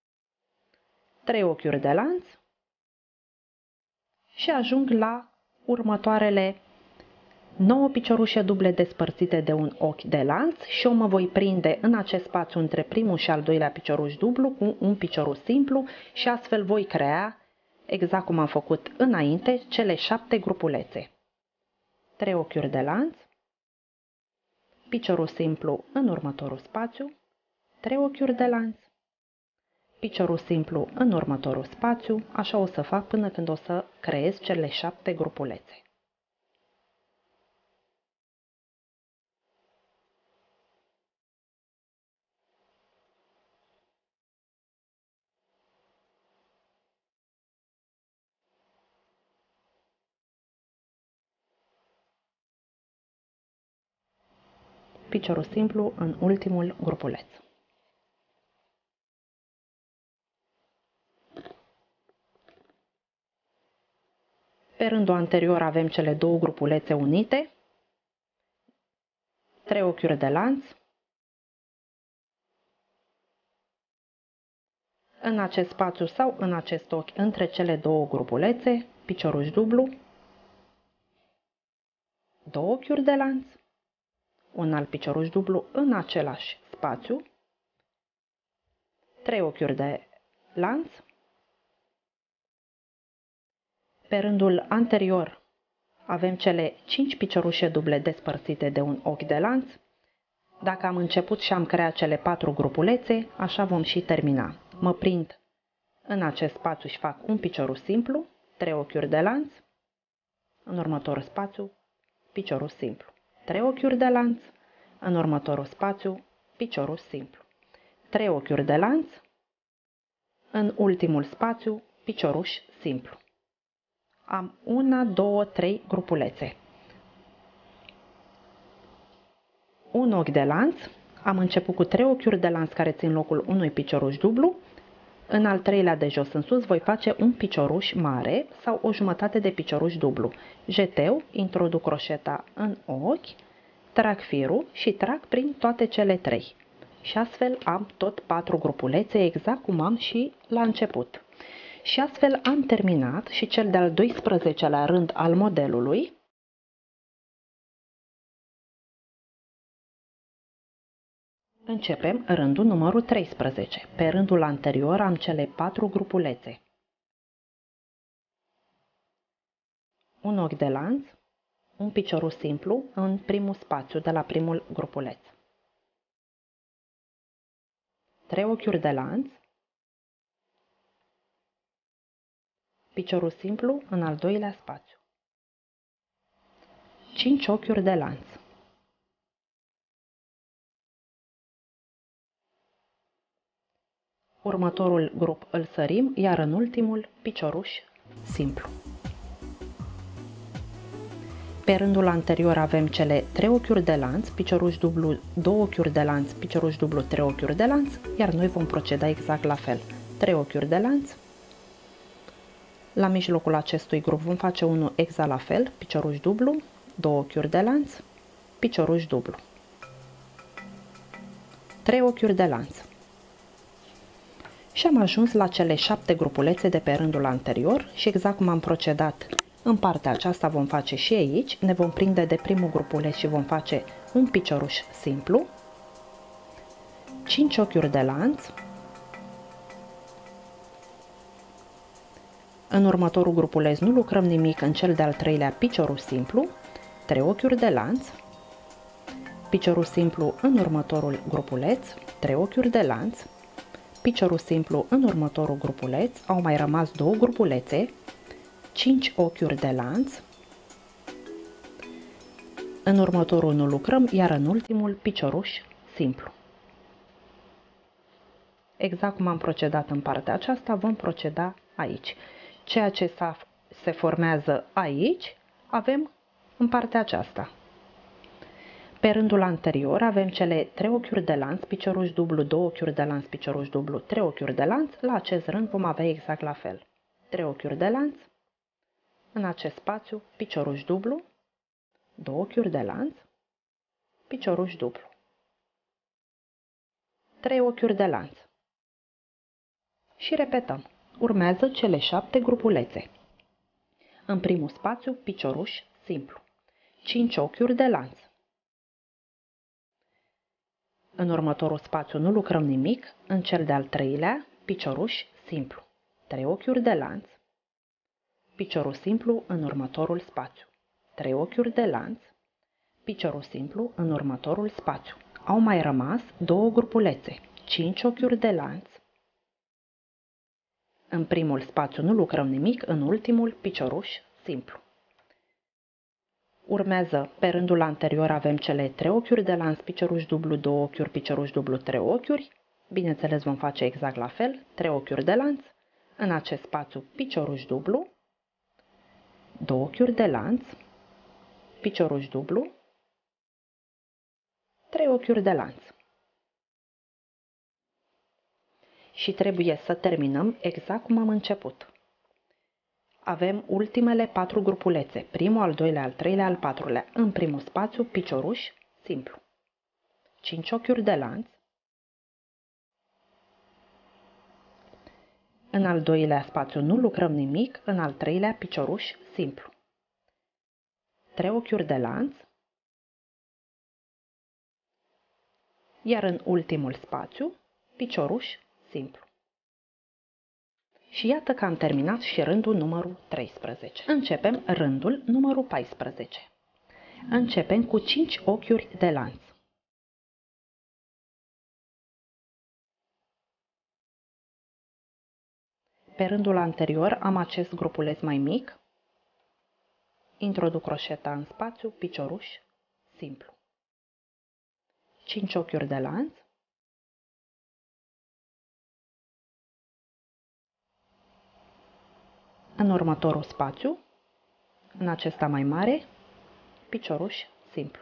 3 ochiuri de lanț și ajung la următoarele 9 piciorușe duble despărțite de un ochi de lanț și eu mă voi prinde în acest spațiu între primul și al doilea picioruș dublu cu un picioruș simplu și astfel voi crea, exact cum am făcut înainte, cele 7 grupulețe. 3 ochiuri de lanț, picioruș simplu în următorul spațiu, 3 ochiuri de lanț, picioruș simplu în următorul spațiu, așa o să fac până când o să creez cele 7 grupulețe. Picioruș simplu în ultimul grupuleț. Pe rândul anterior avem cele 2 grupulețe unite, 3 ochiuri de lanț, în acest spațiu sau în acest ochi între cele 2 grupulețe, picioruș dublu, 2 ochiuri de lanț, un alt picioruș dublu în același spațiu, 3 ochiuri de lanț. Pe rândul anterior avem cele 5 piciorușe duble despărțite de un ochi de lanț. Dacă am început și am creat cele 4 grupulețe, așa vom și termina. Mă prind în acest spațiu și fac un picioruș simplu, 3 ochiuri de lanț, în următorul spațiu, picioruș simplu, 3 ochiuri de lanț, în următorul spațiu, picioruș simplu, 3 ochiuri de lanț, în ultimul spațiu, picioruș simplu. Am 1, 2, 3 grupulețe. Un ochi de lanț, am început cu 3 ochiuri de lanț care țin locul unui picioruș dublu. În al treilea de jos în sus voi face un picioruș mare sau o jumătate de picioruș dublu. Jeteu, introduc croșeta în ochi, trag firul și trag prin toate cele 3. Și astfel am tot 4 grupulețe exact cum am și la început. Și astfel am terminat și cel de-al 12-lea rând al modelului. Începem rândul numărul 13. Pe rândul anterior am cele 4 grupulețe. Un ochi de lanț, un picioruș simplu în primul spațiu de la primul grupuleț. 3 ochiuri de lanț, picioruș simplu în al doilea spațiu. 5 ochiuri de lanț. Următorul grup îl sărim, iar în ultimul picioruș simplu. Pe rândul anterior avem cele 3 ochiuri de lanț, picioruș dublu, 2 ochiuri de lanț, picioruș dublu, 3 ochiuri de lanț, iar noi vom proceda exact la fel. 3 ochiuri de lanț. La mijlocul acestui grup vom face unul exact la fel, picioruș dublu, 2 ochiuri de lanț, picioruș dublu. 3 ochiuri de lanț. Și am ajuns la cele 7 grupulețe de pe rândul anterior și exact cum am procedat în partea aceasta vom face și aici, ne vom prinde de primul grupuleț și vom face un picioruș simplu, 5 ochiuri de lanț. În următorul grupuleț nu lucrăm nimic, în cel de-al treilea piciorul simplu, 3 ochiuri de lanț, piciorul simplu în următorul grupuleț, 3 ochiuri de lanț, piciorul simplu în următorul grupuleț, au mai rămas 2 grupulețe, 5 ochiuri de lanț, în următorul nu lucrăm, iar în ultimul picioruș simplu. Exact cum am procedat în partea aceasta, vom proceda aici. Ceea ce se formează aici, avem în partea aceasta. Pe rândul anterior avem cele 3 ochiuri de lanț, picioruș dublu, 2 ochiuri de lanț, picioruș dublu, 3 ochiuri de lanț. La acest rând vom avea exact la fel. 3 ochiuri de lanț, în acest spațiu, picioruș dublu, 2 ochiuri de lanț, picioruș dublu, 3 ochiuri de lanț. Și repetăm. Urmează cele 7 grupulețe. În primul spațiu, picioruș simplu, 5 ochiuri de lanț. În următorul spațiu nu lucrăm nimic, în cel de-al treilea, picioruș simplu, 3 ochiuri de lanț, piciorul simplu în următorul spațiu, 3 ochiuri de lanț, piciorul simplu în următorul spațiu. Au mai rămas 2 grupulețe, 5 ochiuri de lanț. În primul spațiu nu lucrăm nimic, în ultimul picioruș simplu. Urmează, pe rândul anterior avem cele 3 ochiuri de lanț, picioruș dublu, 2 ochiuri, picioruș dublu, 3 ochiuri. Bineînțeles vom face exact la fel, 3 ochiuri de lanț. În acest spațiu picioruș dublu, 2 ochiuri de lanț, picioruș dublu, 3 ochiuri de lanț. Și trebuie să terminăm exact cum am început. Avem ultimele 4 grupulețe, primul, al doilea, al treilea, al patrulea. În primul spațiu, picioruș simplu, 5 ochiuri de lanț. În al doilea spațiu nu lucrăm nimic, în al treilea picioruș simplu, 3 ochiuri de lanț. Iar în ultimul spațiu, picioruș simplu. Și iată că am terminat și rândul numărul 13. Începem rândul numărul 14. Începem cu 5 ochiuri de lanț. Pe rândul anterior am acest grupuleț mai mic. Introduc croșeta în spațiu, picioruș simplu. 5 ochiuri de lanț. În următorul spațiu, în acesta mai mare, picioruș simplu.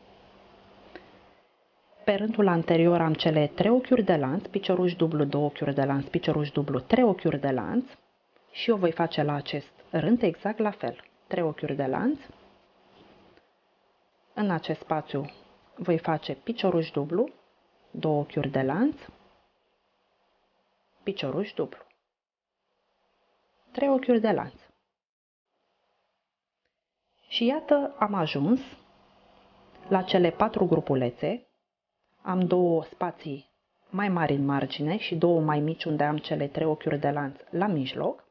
Pe rândul anterior am cele 3 ochiuri de lanț, picioruș dublu, 2 ochiuri de lanț, picioruș dublu, 3 ochiuri de lanț. Și eu voi face la acest rând exact la fel. 3 ochiuri de lanț. În acest spațiu voi face picioruș dublu, 2 ochiuri de lanț, picioruș dublu, 3 ochiuri de lanț. Și iată am ajuns la cele 4 grupulețe. Am 2 spații mai mari în margine și 2 mai mici unde am cele 3 ochiuri de lanț la mijloc.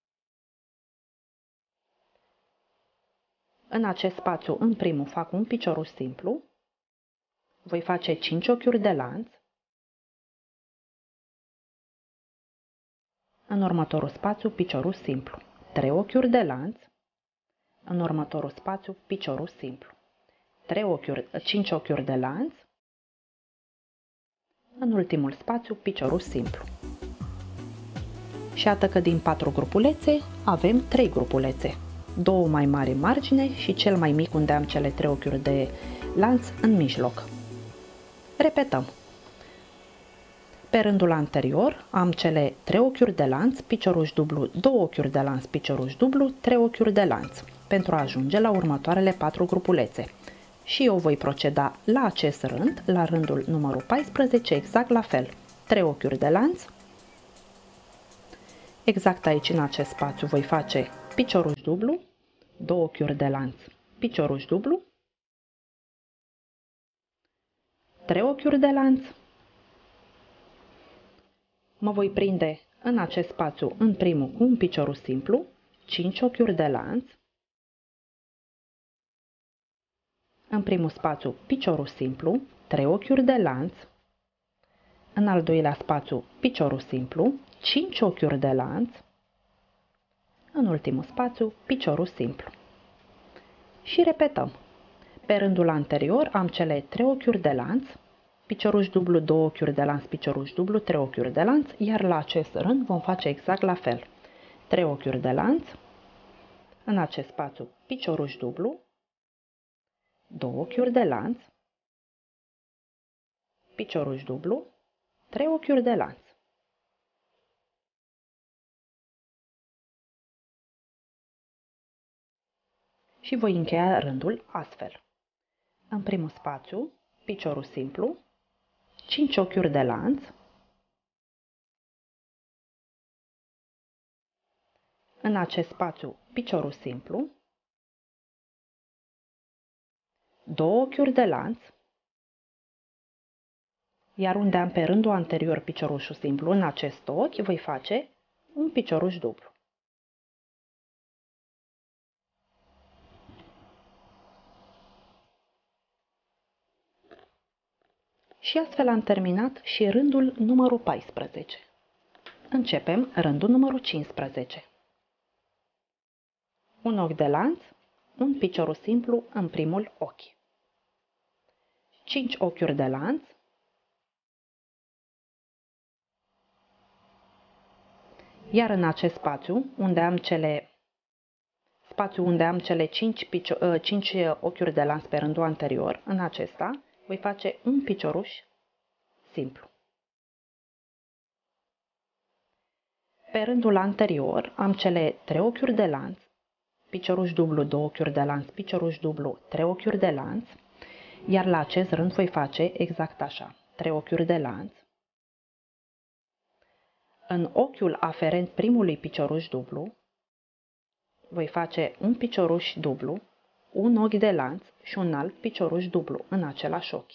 În acest spațiu, în primul, fac un picioruș simplu. Voi face 5 ochiuri de lanț. În următorul spațiu, picioruș simplu. 3 ochiuri de lanț. În următorul spațiu, picioruș simplu. 5 ochiuri de lanț. În ultimul spațiu, picioruș simplu. Și iată că din 4 grupulețe avem 3 grupulețe. 2 mai mari în margine și cel mai mic unde am cele 3 ochiuri de lanț în mijloc. Repetăm. Pe rândul anterior am cele 3 ochiuri de lanț, picioruș dublu, 2 ochiuri de lanț, picioruș dublu, 3 ochiuri de lanț, pentru a ajunge la următoarele 4 grupulețe. Și eu voi proceda la acest rând, la rândul numărul 14, exact la fel. 3 ochiuri de lanț. Exact aici, în acest spațiu, voi face picioruș dublu, 2 ochiuri de lanț, picioruș dublu, 3 ochiuri de lanț, mă voi prinde în acest spațiu în primul cu un piciorul simplu, 5 ochiuri de lanț, în primul spațiu piciorul simplu, 3 ochiuri de lanț, în al doilea spațiu piciorul simplu, 5 ochiuri de lanț, în ultimul spațiu piciorul simplu. Și repetăm. Pe rândul anterior am cele 3 ochiuri de lanț, picioruș dublu, 2 ochiuri de lanț, picioruș dublu, 3 ochiuri de lanț, iar la acest rând vom face exact la fel. 3 ochiuri de lanț, în acest spațiu picioruș dublu, 2 ochiuri de lanț, picioruș dublu, 3 ochiuri de lanț. Și voi încheia rândul astfel. În primul spațiu, piciorul simplu, 5 ochiuri de lanț, în acest spațiu piciorul simplu, 2 ochiuri de lanț, iar unde am pe rândul anterior piciorușul simplu, în acest ochi voi face un picioruș dublu. Și astfel am terminat și rândul numărul 14. Începem rândul numărul 15. Un ochi de lanț, un piciorul simplu în primul ochi. 5 ochiuri de lanț, iar în acest spațiu unde am cele 5 ochiuri de lanț pe rândul anterior, în acesta voi face un picioruș simplu. Pe rândul anterior am cele 3 ochiuri de lanț, picioruș dublu, 2 ochiuri de lanț, picioruș dublu, 3 ochiuri de lanț, iar la acest rând voi face exact așa, 3 ochiuri de lanț. În ochiul aferent primului picioruș dublu, voi face un picioruș dublu, un ochi de lanț și un alt picioruș dublu în același ochi.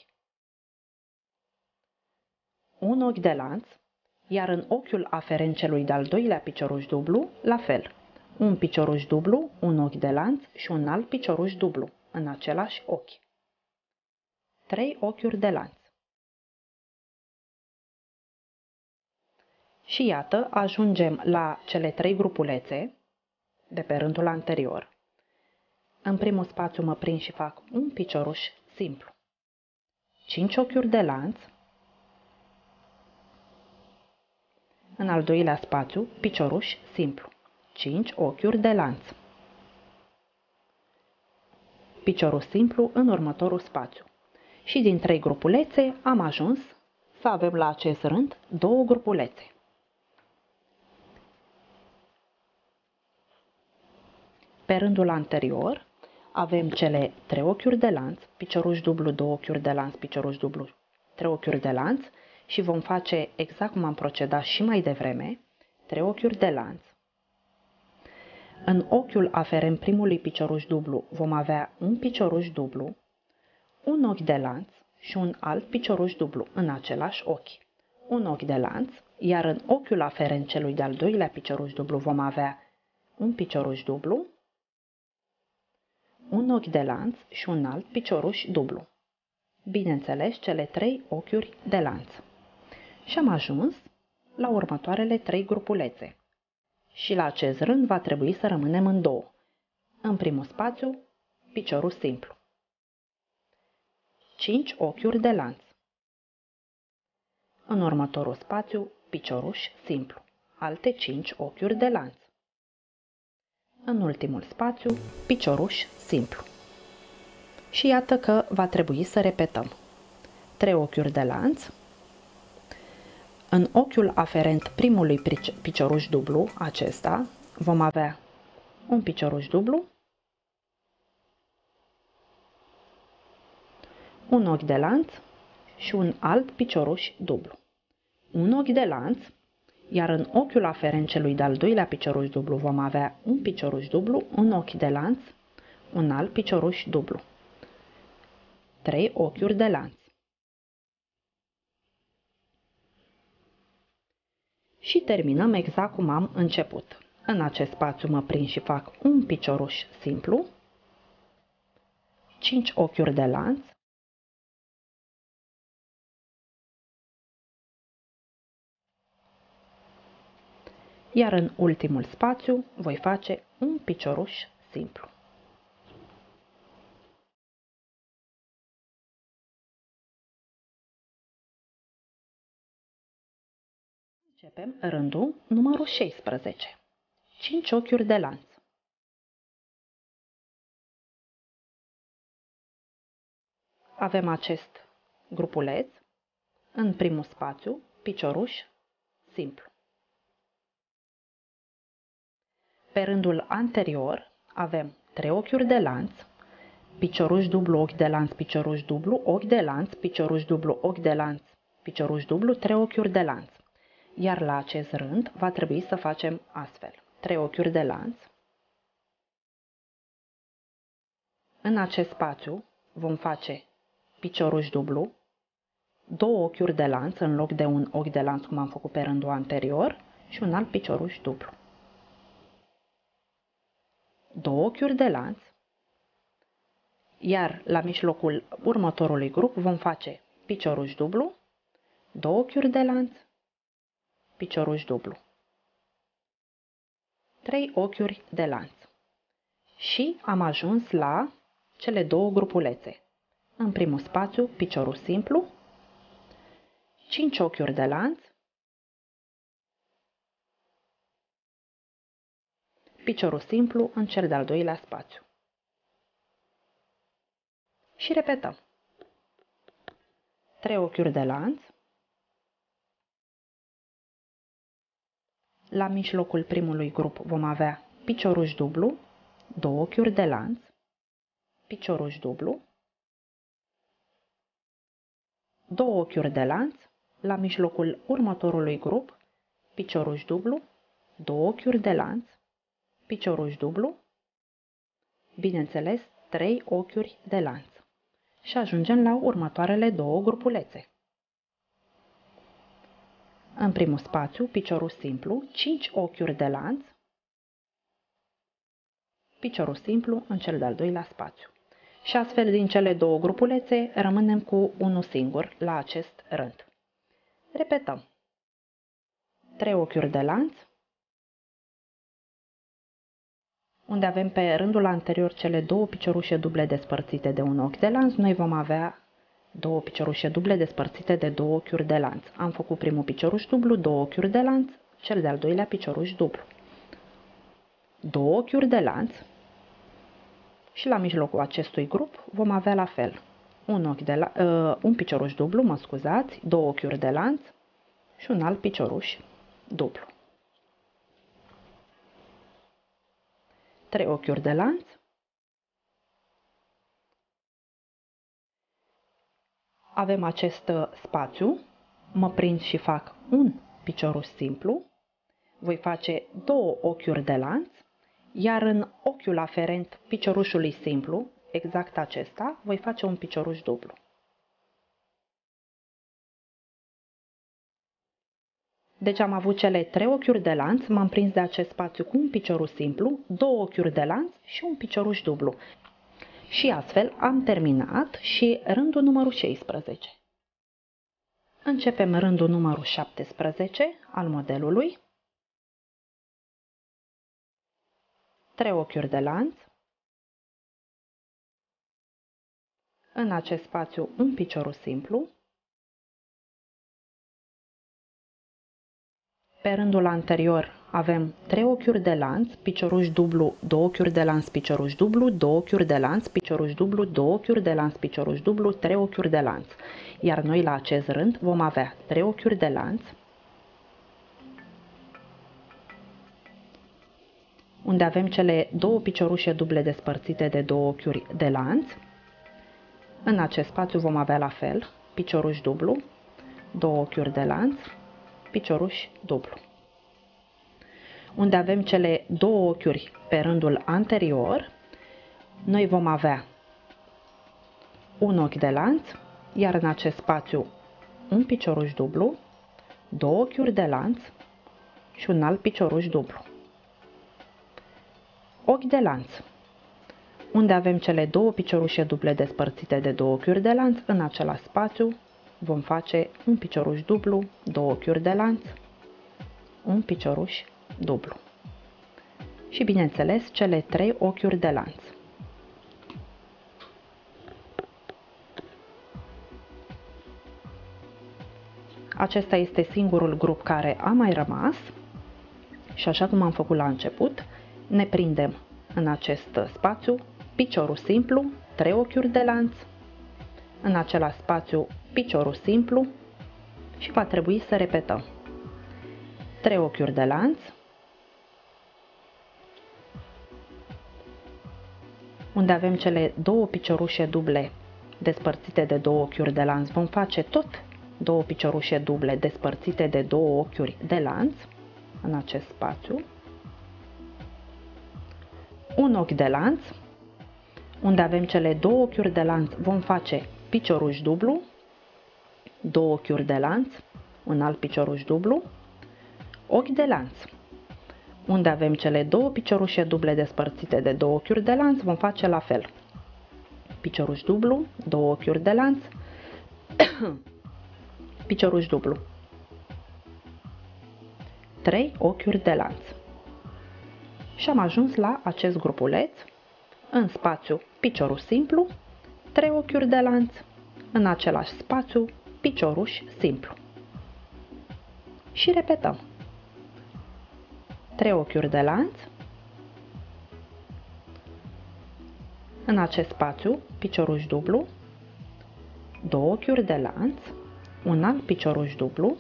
Un ochi de lanț, iar în ochiul aferent celui de-al doilea picioruș dublu, la fel, un picioruș dublu, un ochi de lanț și un alt picioruș dublu în același ochi. 3 ochiuri de lanț. Și iată, ajungem la cele 3 grupulețe de pe rândul anterior. În primul spațiu mă prind și fac un picioruș simplu. 5 ochiuri de lanț. În al doilea spațiu, picioruș simplu. 5 ochiuri de lanț. Piciorul simplu în următorul spațiu. Și din 3 grupulețe am ajuns să avem la acest rând 2 grupulețe. Pe rândul anterior avem cele 3 ochiuri de lanț, picioruș dublu, 2 ochiuri de lanț, picioruș dublu, 3 ochiuri de lanț și vom face exact cum am procedat și mai devreme, 3 ochiuri de lanț. În ochiul aferent primului picioruș dublu vom avea un picioruș dublu, un ochi de lanț și un alt picioruș dublu în același ochi. Un ochi de lanț, iar în ochiul aferent celui de-al doilea picioruș dublu vom avea un picioruș dublu, un ochi de lanț și un alt picioruș dublu. Bineînțeles, cele 3 ochiuri de lanț. Și am ajuns la următoarele 3 grupulețe. Și la acest rând va trebui să rămânem în 2. În primul spațiu, piciorul simplu. 5 ochiuri de lanț. În următorul spațiu, picioruș simplu. Alte 5 ochiuri de lanț. În ultimul spațiu, picioruș simplu. Și iată că va trebui să repetăm. 3 ochiuri de lanț. În ochiul aferent primului picioruș dublu, acesta, vom avea un picioruș dublu, un ochi de lanț și un alt picioruș dublu. Un ochi de lanț, iar în ochiul aferent celui de-al doilea picioruș dublu vom avea un picioruș dublu, un ochi de lanț, un alt picioruș dublu. 3 ochiuri de lanț. Și terminăm exact cum am început. În acest spațiu mă prind și fac un picioruș simplu, 5 ochiuri de lanț, iar în ultimul spațiu voi face un picioruș simplu. Începem rândul numărul 16. 5 ochiuri de lanț. Avem acest grupuleț, în primul spațiu, picioruș simplu. Pe rândul anterior avem 3 ochiuri de lanț, picioruș dublu, ochi de lanț, picioruș dublu, ochi de lanț, picioruș dublu, ochi de lanț, picioruș dublu, 3 ochiuri de lanț. Iar la acest rând va trebui să facem astfel. 3 ochiuri de lanț. În acest spațiu vom face picioruș dublu, 2 ochiuri de lanț în loc de un ochi de lanț cum am făcut pe rândul anterior și un alt picioruș dublu. 2 ochiuri de lanț, iar la mijlocul următorului grup vom face picioruș dublu, 2 ochiuri de lanț, picioruș dublu, 3 ochiuri de lanț. Și am ajuns la cele două grupulețe. În primul spațiu, picioruș simplu, 5 ochiuri de lanț, picioruș simplu în cel de-al doilea spațiu. Și repetăm. 3 ochiuri de lanț, la mijlocul primului grup vom avea picioruș dublu, 2 ochiuri de lanț, picioruș dublu, 2 ochiuri de lanț, la mijlocul următorului grup, picioruș dublu, 2 ochiuri de lanț, picioruș dublu, bineînțeles 3 ochiuri de lanț. Și ajungem la următoarele două grupulețe. În primul spațiu, picioruș simplu, 5 ochiuri de lanț, picioruș simplu în cel de-al doilea spațiu. Și astfel din cele două grupulețe rămânem cu unul singur la acest rând. Repetăm. 3 ochiuri de lanț, unde avem pe rândul anterior cele două piciorușe duble despărțite de un ochi de lanț, noi vom avea două piciorușe duble despărțite de 2 ochiuri de lanț. Am făcut primul picioruș dublu, 2 ochiuri de lanț, cel de-al doilea picioruș dublu. 2 ochiuri de lanț și la mijlocul acestui grup vom avea la fel un picioruș dublu, mă scuzați, 2 ochiuri de lanț și un alt picioruș dublu. 3 ochiuri de lanț, avem acest spațiu, mă prind și fac un picioruș simplu, voi face 2 ochiuri de lanț, iar în ochiul aferent piciorușului simplu, exact acesta, voi face un picioruș dublu. Deci am avut cele 3 ochiuri de lanț, m-am prins de acest spațiu cu un picioruș simplu, 2 ochiuri de lanț și un picioruș dublu. Și astfel am terminat și rândul numărul 16. Începem rândul numărul 17 al modelului. 3 ochiuri de lanț. În acest spațiu un picioruș simplu. Pe rândul anterior avem 3 ochiuri de lanț, picioruș dublu, 2 ochiuri de lanț, picioruș dublu, 2 ochiuri de lanț, picioruș dublu, 2 ochiuri de lanț, picioruș dublu, 3 ochiuri de lanț. Iar noi la acest rând vom avea 3 ochiuri de lanț, unde avem cele două piciorușe duble despărțite de 2 ochiuri de lanț. În acest spațiu vom avea la fel picioruș dublu, 2 ochiuri de lanț, picioruș dublu. Unde avem cele două ochiuri pe rândul anterior, noi vom avea un ochi de lanț, iar în acest spațiu un picioruș dublu, 2 ochiuri de lanț, și un alt picioruș dublu. Ochi de lanț. Unde avem cele două piciorușe duble despărțite de două ochiuri de lanț, în același spațiu vom face un picioruș dublu, două ochiuri de lanț, un picioruș dublu. Și bineînțeles cele trei ochiuri de lanț. Acesta este singurul grup care a mai rămas și așa cum am făcut la început, ne prindem în acest spațiu piciorul simplu, 3 ochiuri de lanț, în același spațiu piciorul simplu și va trebui să repetăm 3 ochiuri de lanț, unde avem cele două piciorușe duble despărțite de două ochiuri de lanț, vom face tot două piciorușe duble despărțite de două ochiuri de lanț în acest spațiu, un ochi de lanț, unde avem cele două ochiuri de lanț, vom face picioruș dublu, două ochiuri de lanț, un alt picioruș dublu, ochi de lanț, unde avem cele două piciorușe duble despărțite de două ochiuri de lanț, vom face la fel. Picioruș dublu, două ochiuri de lanț, picioruș dublu, 3 ochiuri de lanț. Și am ajuns la acest grupuleț, în spațiu piciorul simplu, 3 ochiuri de lanț, în același spațiu picioruș simplu. Și repetăm. 3 ochiuri de lanț, în acest spațiu picioruș dublu, 2 ochiuri de lanț, un alt picioruș dublu,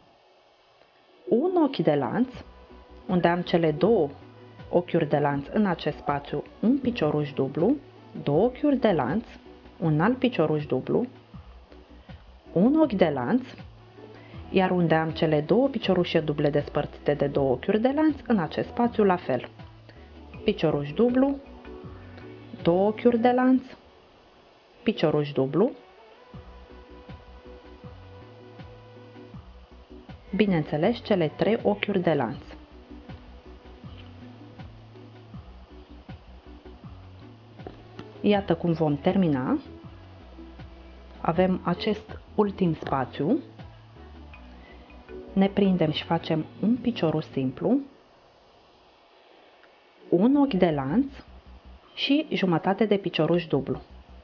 un ochi de lanț, unde am cele două ochiuri de lanț în acest spațiu, un picioruș dublu, 2 ochiuri de lanț, un alt picioruș dublu, un ochi de lanț, iar unde am cele două piciorușe duble despărțite de două ochiuri de lanț, în acest spațiu la fel. Picioruș dublu, 2 ochiuri de lanț, picioruș dublu, bineînțeles cele 3 ochiuri de lanț. Iată cum vom termina. Avem acest ultim spațiu, ne prindem și facem un piciorul simplu, un ochi de lanț și jumătate de picioruș dublu.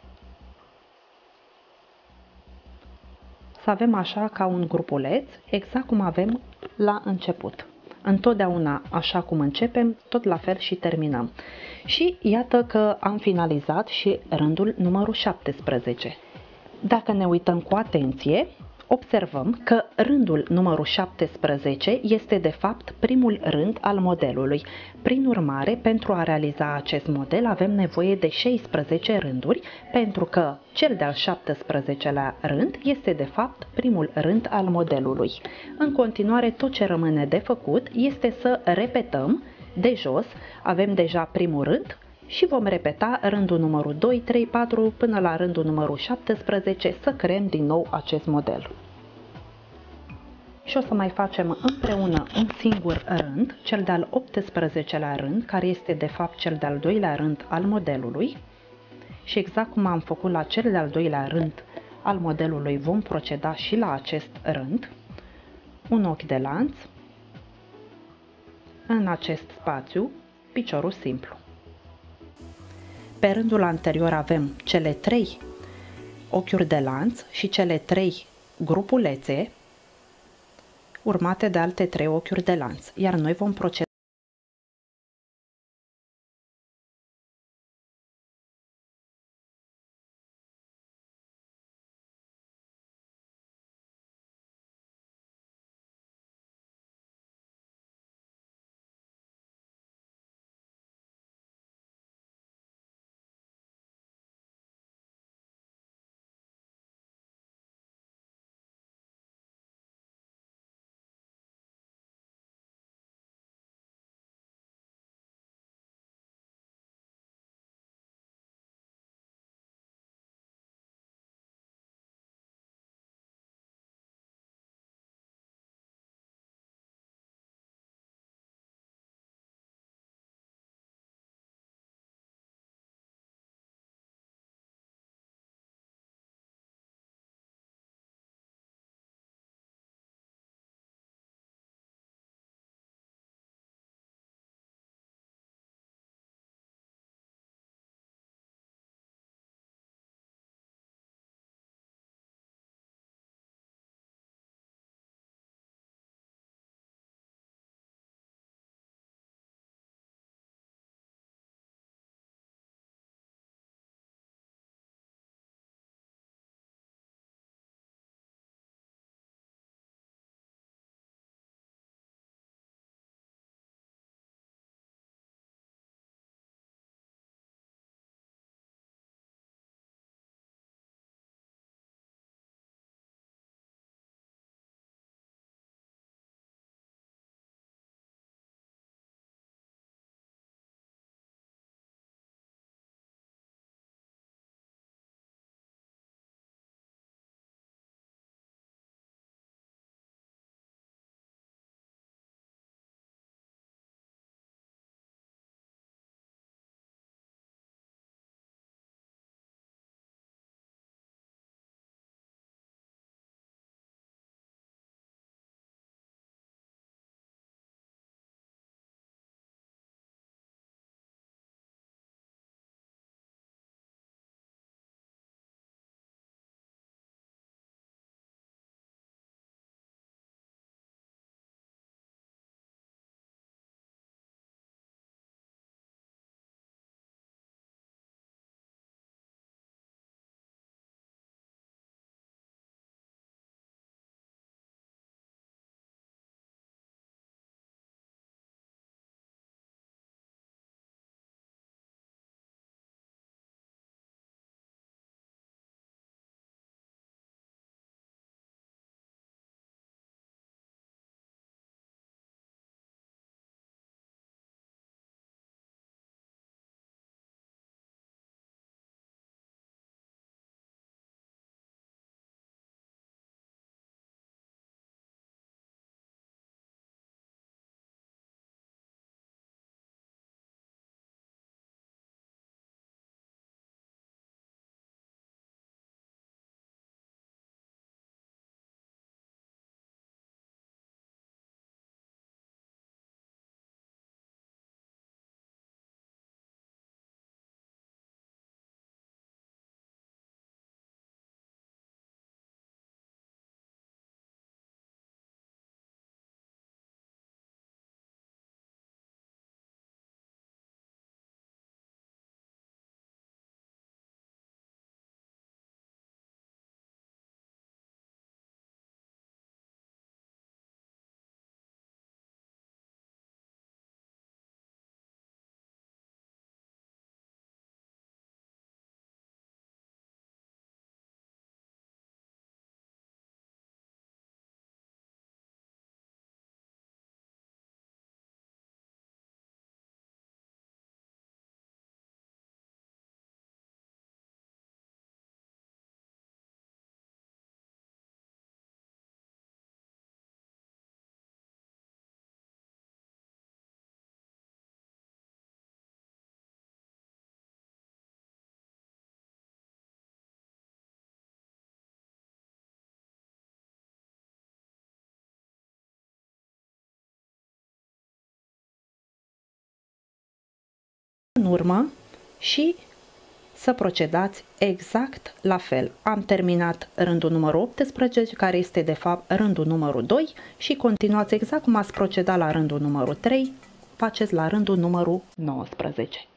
Să avem așa ca un grupuleț, exact cum avem la început. Întotdeauna așa cum începem, tot la fel și terminăm. Și iată că am finalizat și rândul numărul 17. Dacă ne uităm cu atenție, observăm că rândul numărul 17 este de fapt primul rând al modelului. Prin urmare, pentru a realiza acest model avem nevoie de 16 rânduri, pentru că cel de-al 17-lea rând este de fapt primul rând al modelului. În continuare, tot ce rămâne de făcut este să repetăm de jos, avem deja primul rând, și vom repeta rândul numărul 2, 3, 4 până la rândul numărul 17 să creăm din nou acest model. Și o să mai facem împreună un singur rând, cel de-al 18-lea rând, care este de fapt cel de-al doilea rând al modelului. Și exact cum am făcut la cel de-al doilea rând al modelului, vom proceda și la acest rând. Un ochi de lanț, în acest spațiu, piciorul simplu. Pe rândul anterior avem cele 3 ochiuri de lanț și cele 3 grupulețe urmate de alte 3 ochiuri de lanț, iar noi vom proceda urmă și să procedați exact la fel. Am terminat rândul numărul 18, care este de fapt rândul numărul 2 și continuați exact cum ați procedat la rândul numărul 3, faceți la rândul numărul 19.